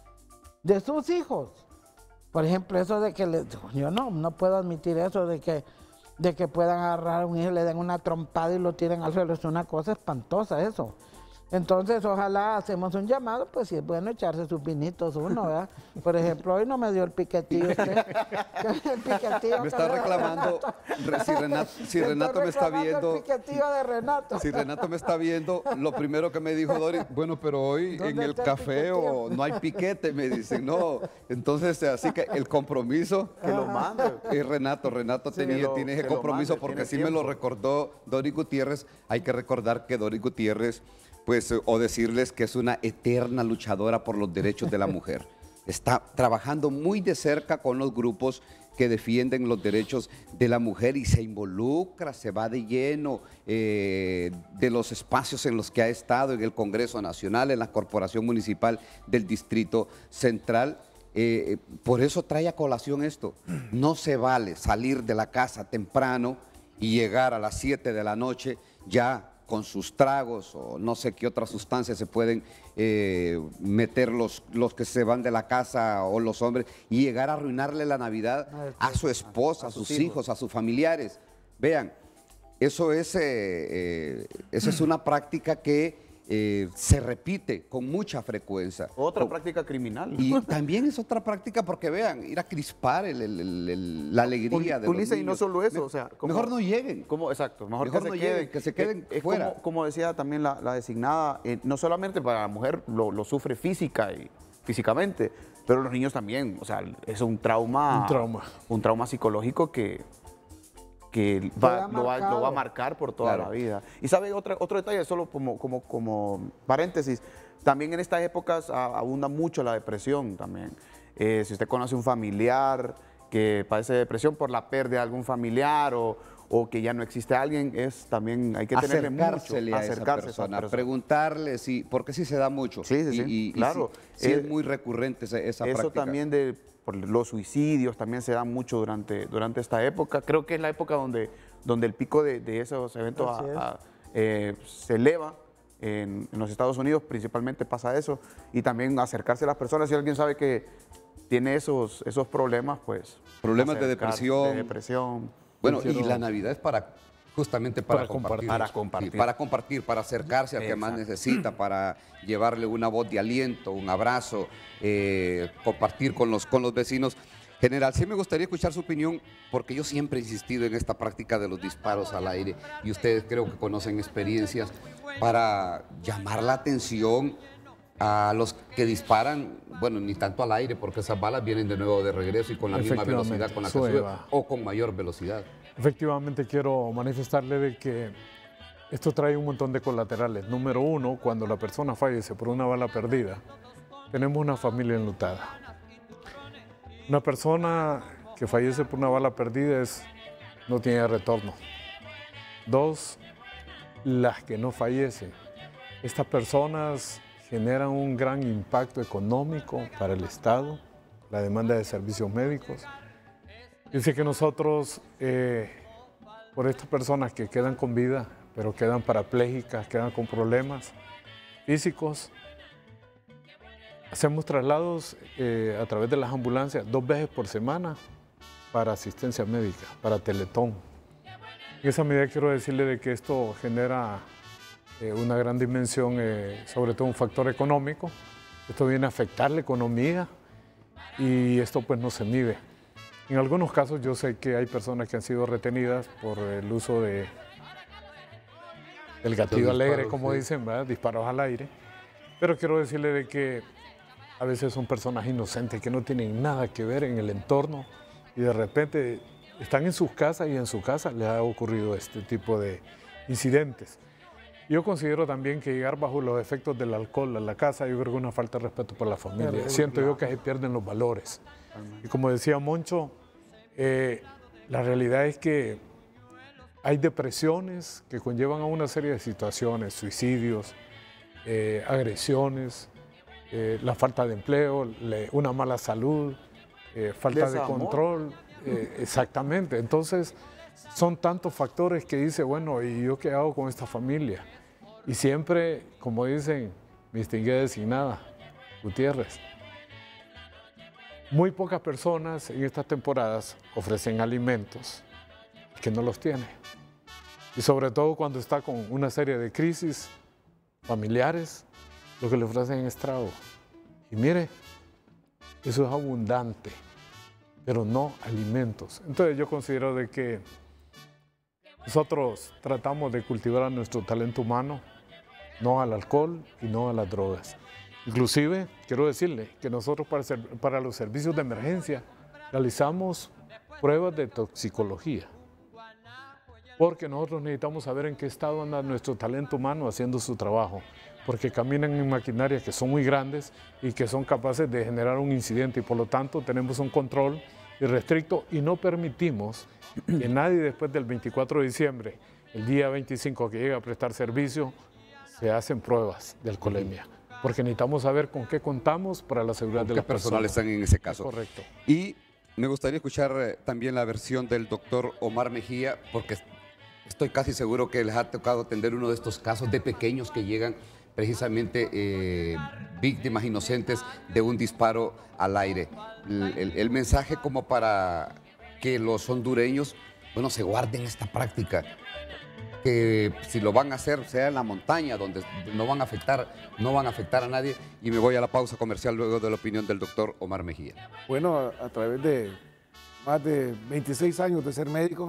de sus hijos. Por ejemplo, eso de que le, yo no, no puedo admitir eso de que, de que puedan agarrar a un hijo, le den una trompada y lo tiren al suelo. Es una cosa espantosa eso. Entonces, ojalá hacemos un llamado, pues si es bueno echarse sus vinitos uno, ¿verdad? Por ejemplo, hoy no me dio el piquetillo usted. El piquetillo Me está que reclamando, re- si Renato, si Me Renato me está reclamando viendo, el piquetillo de Renato. si Renato me está viendo, lo primero que me dijo Doris, bueno, pero hoy en el está el café o piquetillo? no hay piquete, me dicen, no. Entonces, así que el compromiso, Que lo mande. eh, Renato, Renato Sí, tenía, que lo- tiene ese que lo compromiso mande, porque tiene así me lo tiempo. recordó Doris Gutiérrez. Hay que recordar que Doris Gutiérrez, pues, eh, o decirles que es una eterna luchadora por los derechos de la mujer. Está trabajando muy de cerca con los grupos que defienden los derechos de la mujer y se involucra, se va de lleno eh, de los espacios en los que ha estado, en el Congreso Nacional, en la Corporación Municipal del Distrito Central. Eh, por eso trae a colación esto. No se vale salir de la casa temprano y llegar a las siete de la noche ya con sus tragos o no sé qué otras sustancias se pueden eh, meter los, los que se van de la casa o los hombres y llegar a arruinarle la Navidad a su esposa, a, a sus hijos. hijos, a sus familiares. Vean, eso es, eh, eh, eso es una práctica que eh, se repite con mucha frecuencia. Otra Con- práctica criminal. Y también es otra práctica porque vean, ir a crispar el- el- el- el- la alegría de los Ulises, y no niños. solo eso, Me- o sea, como- mejor no lleguen. Como, exacto, mejor, Mejor que, no se lleguen, queden, que se queden Es fuera. Como, como decía también la, la designada, eh, no solamente para la mujer lo, lo sufre física y físicamente, pero los niños también. O sea, es un trauma, Un trauma. un trauma psicológico que, que Queda va- lo, va, lo va a marcado. marcar por toda Claro. la vida. Y sabe otra, otro detalle, solo como, como, como paréntesis, también en estas épocas a- abunda mucho la depresión también. Eh, si usted conoce un familiar que padece de depresión por la pérdida de algún familiar o, o que ya no existe alguien, es también hay que tenerle mucho, Acercársele a esa acercarse persona, a esa persona. preguntarle, si, porque sí se da mucho. Sí, sí, sí, Y, y- y claro. sí, sí Eh, es muy recurrente esa, esa Eso práctica. también de por los suicidios también se da mucho durante, durante esta época. Creo que es la época donde, donde el pico de, de esos eventos Así a- es. a- eh, se eleva. En, en los Estados Unidos principalmente pasa eso. Y también acercarse a las personas. Si alguien sabe que tiene esos, esos problemas, pues... Problemas de acercarse, depresión. De depresión. Bueno, Quiero- y la Navidad es para justamente para, Para compartir. compartir. Para compartir. Sí, para compartir, para acercarse al que más Exacto. necesita, para llevarle una voz de aliento, un abrazo, eh, compartir con los, con los vecinos. General, sí me gustaría escuchar su opinión, porque yo siempre he insistido en esta práctica de los disparos al aire y ustedes creo que conocen experiencias para llamar la atención a los que disparan, bueno, ni tanto al aire, porque esas balas vienen de nuevo de regreso y con la misma Efectivamente, velocidad con la que sube, sube, va. o con mayor velocidad. Efectivamente, quiero manifestarle de que esto trae un montón de colaterales. Número uno, cuando la persona fallece por una bala perdida, tenemos una familia enlutada. Una persona que fallece por una bala perdida es, no tiene retorno. Dos, las que no fallecen. Estas personas generan un gran impacto económico para el Estado, la demanda de servicios médicos. Dice que nosotros, eh, por estas personas que quedan con vida, pero quedan parapléjicas, quedan con problemas físicos, hacemos traslados eh, a través de las ambulancias dos veces por semana para asistencia médica, para Teletón. En esa medida quiero decirle de que esto genera eh, una gran dimensión, eh, sobre todo un factor económico. Esto viene a afectar la economía y esto pues no se mide. En algunos casos yo sé que hay personas que han sido retenidas por el uso de el gatillo Los alegre, disparos, como sí. dicen, ¿verdad? Disparos al aire. Pero quiero decirle de que a veces son personas inocentes que no tienen nada que ver en el entorno y de repente están en sus casas y en su casa les ha ocurrido este tipo de incidentes. Yo considero también que llegar bajo los efectos del alcohol a la casa, yo creo que es una falta de respeto por la familia. Claro, Siento claro. yo que se pierden los valores. Y como decía Moncho, eh, la realidad es que hay depresiones que conllevan a una serie de situaciones, suicidios, eh, agresiones, eh, la falta de empleo, le, una mala salud, eh, falta Desamor. de control. Eh, exactamente. Entonces, son tantos factores que dice, bueno, ¿y yo qué hago con esta familia? Y siempre, como dicen, me distingué designada, Gutiérrez. Muy pocas personas en estas temporadas ofrecen alimentos que no los tiene. Y sobre todo cuando está con una serie de crisis familiares, lo que le ofrecen es trago. Y mire, eso es abundante, pero no alimentos. Entonces yo considero de que nosotros tratamos de cultivar a nuestro talento humano, no al alcohol y no a las drogas. Inclusive, quiero decirle que nosotros para, ser, para los servicios de emergencia realizamos pruebas de toxicología, porque nosotros necesitamos saber en qué estado anda nuestro talento humano haciendo su trabajo, porque caminan en maquinarias que son muy grandes y que son capaces de generar un incidente, y por lo tanto tenemos un control irrestricto y no permitimos que nadie después del veinticuatro de diciembre, el día veinticinco que llega a prestar servicio, se hacen pruebas de alcoholemia, porque necesitamos saber con qué contamos para la seguridad de las personas. ¿Qué personal están en ese caso? Correcto. Y me gustaría escuchar eh, también la versión del doctor Omar Mejía, porque estoy casi seguro que les ha tocado atender uno de estos casos de pequeños que llegan precisamente eh, víctimas inocentes de un disparo al aire. El, el, el mensaje como para que los hondureños, bueno, se guarden esta práctica, que si lo van a hacer sea en la montaña, donde no van a afectar, no van a afectar a nadie. Y me voy a la pausa comercial luego de la opinión del doctor Omar Mejía. Bueno, a, a través de más de veintiséis años de ser médico,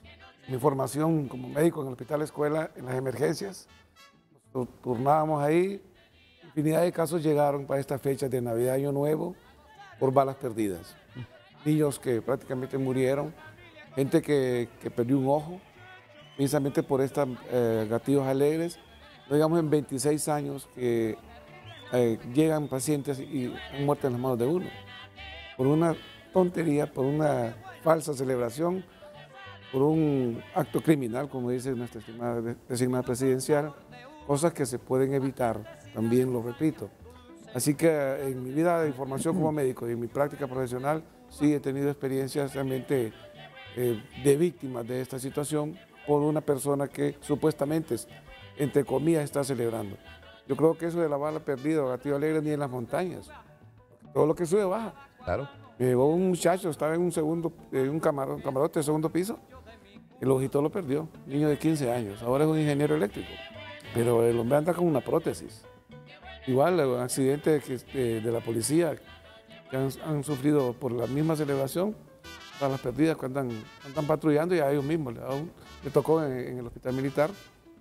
mi formación como médico en el Hospital Escuela, en las emergencias, nos turnábamos ahí, infinidad de casos llegaron para estas fechas de Navidad, Año Nuevo, por balas perdidas. Niños que prácticamente murieron, gente que, que perdió un ojo, precisamente por estos eh, gatillos alegres. No digamos en veintiséis años que eh, llegan pacientes y han muerto en las manos de uno, por una tontería, por una falsa celebración, por un acto criminal, como dice nuestra estimada designada presidencial, cosas que se pueden evitar, también lo repito. Así que en mi vida de formación como médico y en mi práctica profesional, sí he tenido experiencias realmente eh, de víctimas de esta situación por una persona que supuestamente, entre comillas, está celebrando. Yo creo que eso de la bala perdida o gatillo alegre ni en las montañas. Todo lo que sube baja. Claro. Me llevó un muchacho, estaba en un segundo, en un camaro- camarote de segundo piso, el ojito lo perdió, niño de quince años, ahora es un ingeniero eléctrico, pero el hombre anda con una prótesis. Igual, un accidente que, de, de la policía que han, han sufrido por la misma celebración, para las perdidas que andan, andan patrullando, y a ellos mismos le, a un- le tocó en, en el hospital militar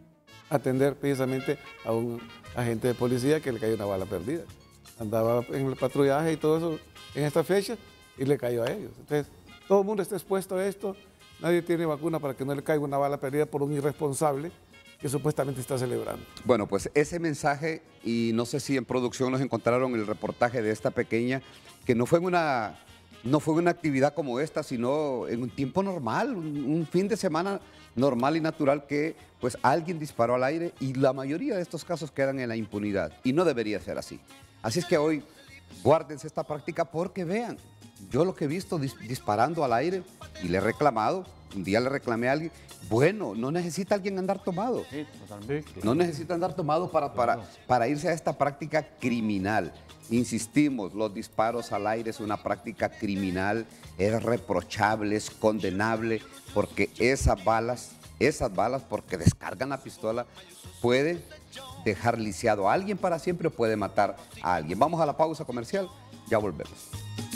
atender precisamente a un agente de policía que le cayó una bala perdida. Andaba en el patrullaje y todo eso en esta fecha y le cayó a ellos. Entonces, todo el mundo está expuesto a esto, nadie tiene vacuna para que no le caiga una bala perdida por un irresponsable que supuestamente está celebrando. Bueno, pues ese mensaje, y no sé si en producción nos encontraron el reportaje de esta pequeña, que no fue en una, no fue una actividad como esta, sino en un tiempo normal, un, un fin de semana normal y natural, que pues alguien disparó al aire, y la mayoría de estos casos quedan en la impunidad, y no debería ser así. Así es que hoy guárdense esta práctica, porque vean, yo lo que he visto dis- disparando al aire, y le he reclamado, un día le reclamé a alguien, bueno, no necesita alguien andar tomado. Sí, totalmente. No necesita andar tomado para, para, para irse a esta práctica criminal. Insistimos, los disparos al aire es una práctica criminal, es reprochable, es condenable, porque esas balas, esas balas, porque descargan la pistola, pueden dejar lisiado a alguien para siempre o puede matar a alguien. Vamos a la pausa comercial, ya volvemos.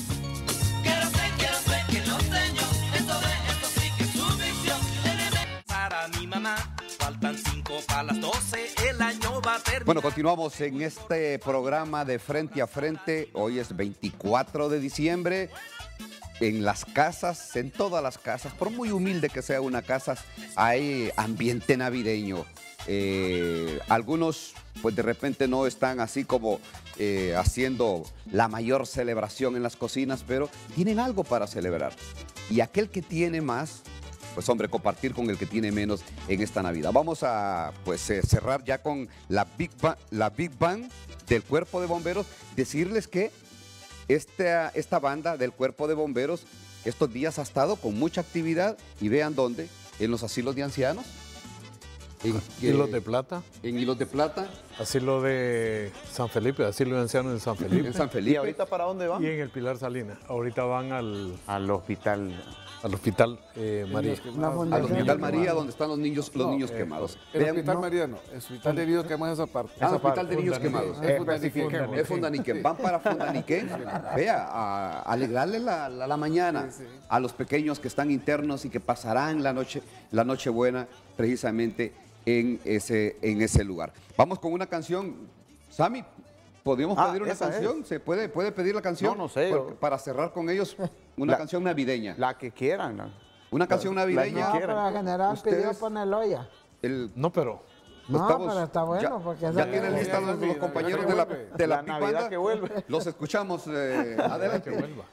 Para mi mamá faltan cinco para las doce, el año va a terminar. Bueno, continuamos en este programa de Frente a Frente. Hoy es veinticuatro de diciembre en las casas, en todas las casas, por muy humilde que sea una casa, hay ambiente navideño. Eh, algunos pues de repente no están así como eh, haciendo la mayor celebración en las cocinas, pero tienen algo para celebrar. Y aquel que tiene más, pues hombre, compartir con el que tiene menos en esta Navidad. Vamos a pues eh, cerrar ya con la Big Bang, la Big Bang del Cuerpo de Bomberos. Decirles que esta, esta banda del Cuerpo de Bomberos estos días ha estado con mucha actividad y vean dónde, en los asilos de ancianos. En, Hilos eh, de Plata. En Hilos de Plata. Asilo de San Felipe, asilo de ancianos en San Felipe. En San Felipe. ¿Y ahorita para dónde van? Y en el Pilar Salinas. Ahorita van al... Al hospital. Al hospital eh, María. Al hospital María, donde están los niños, los No, niños eh, quemados. El Vean, hospital no. María no, el hospital de niños quemados esa parte. Ah, hospital de niños quemados. Es Fundaniquén. Es Fundaniquén. Van para Fundaniquén, vea, a alegrarle la, la, la mañana a los pequeños que están internos y que pasarán la noche, la noche buena precisamente en ese, en ese lugar. Vamos con una canción. Sammy, ¿podríamos Ah, pedir una esa canción? es. ¿Se puede, puede pedir la canción? No, no sé, Porque yo- para cerrar con ellos, una La- canción navideña. La que quieran. ¿no? Una canción navideña. No, pero el general pidió Ustedes- poner Loya. El, No, pero... No, estamos- pero está bueno ya, porque ya esa- tienen listas los, los compañeros de la, de la, La Big Navidad Banda. que vuelve. Los escuchamos. eh, adelante. Que vuelva.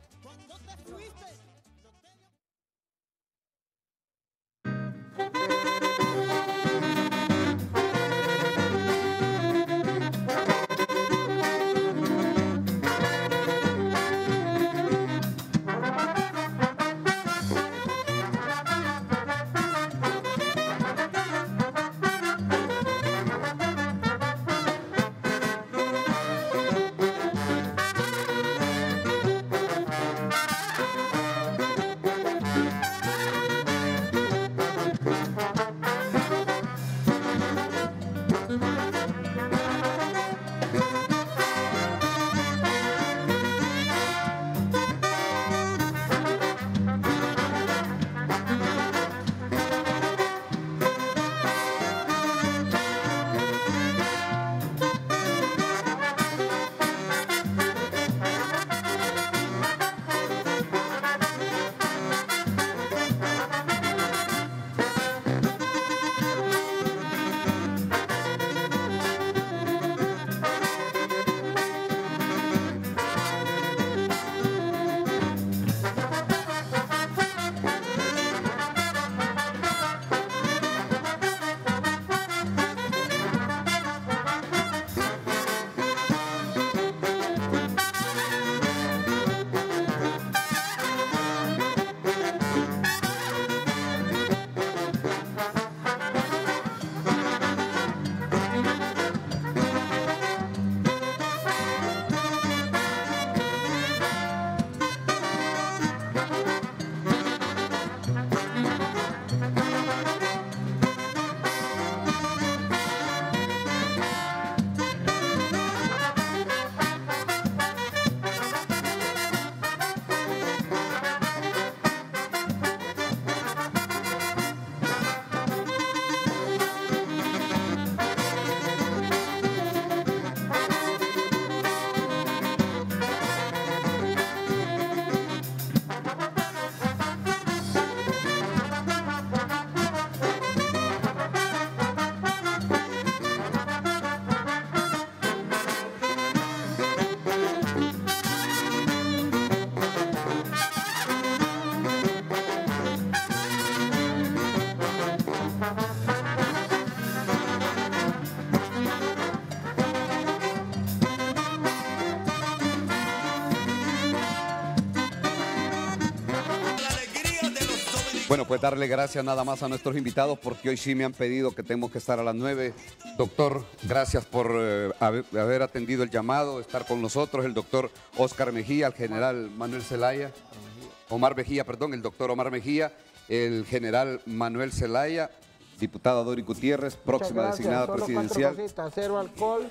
Bueno, pues darle gracias nada más a nuestros invitados porque hoy sí me han pedido que tenemos que estar a las nueve. Doctor, gracias por eh, haber, haber atendido el llamado, estar con nosotros. El doctor Oscar Mejía, el general Manuel Zelaya, Omar Mejía, perdón, el doctor Omar Mejía, el general Manuel Zelaya, diputada Dori Gutiérrez, próxima Muchas gracias. designada Solo presidencial. cuatro cositas: cero alcohol,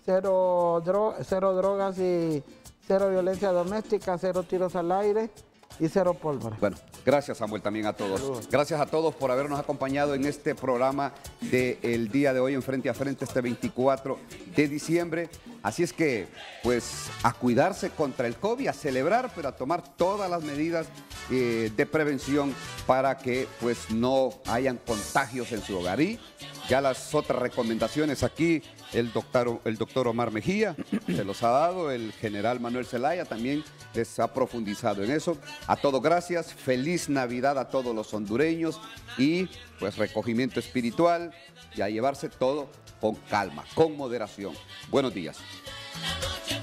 cero, dro- cero drogas y cero violencia doméstica, cero tiros al aire y cero pólvora. Bueno, gracias Samuel también a todos. Saludos. Gracias a todos por habernos acompañado en este programa del día de hoy en Frente a Frente, este veinticuatro de diciembre. Así es que, pues, a cuidarse contra el COVID, a celebrar, pero a tomar todas las medidas eh, de prevención para que, pues, no hayan contagios en su hogar. Y ya las otras recomendaciones aquí, el doctor, el doctor Omar Mejía se los ha dado, el general Manuel Zelaya también les ha profundizado en eso. A todos gracias, feliz Navidad a todos los hondureños y, pues, recogimiento espiritual y a llevarse todo con calma, con moderación. Buenos días.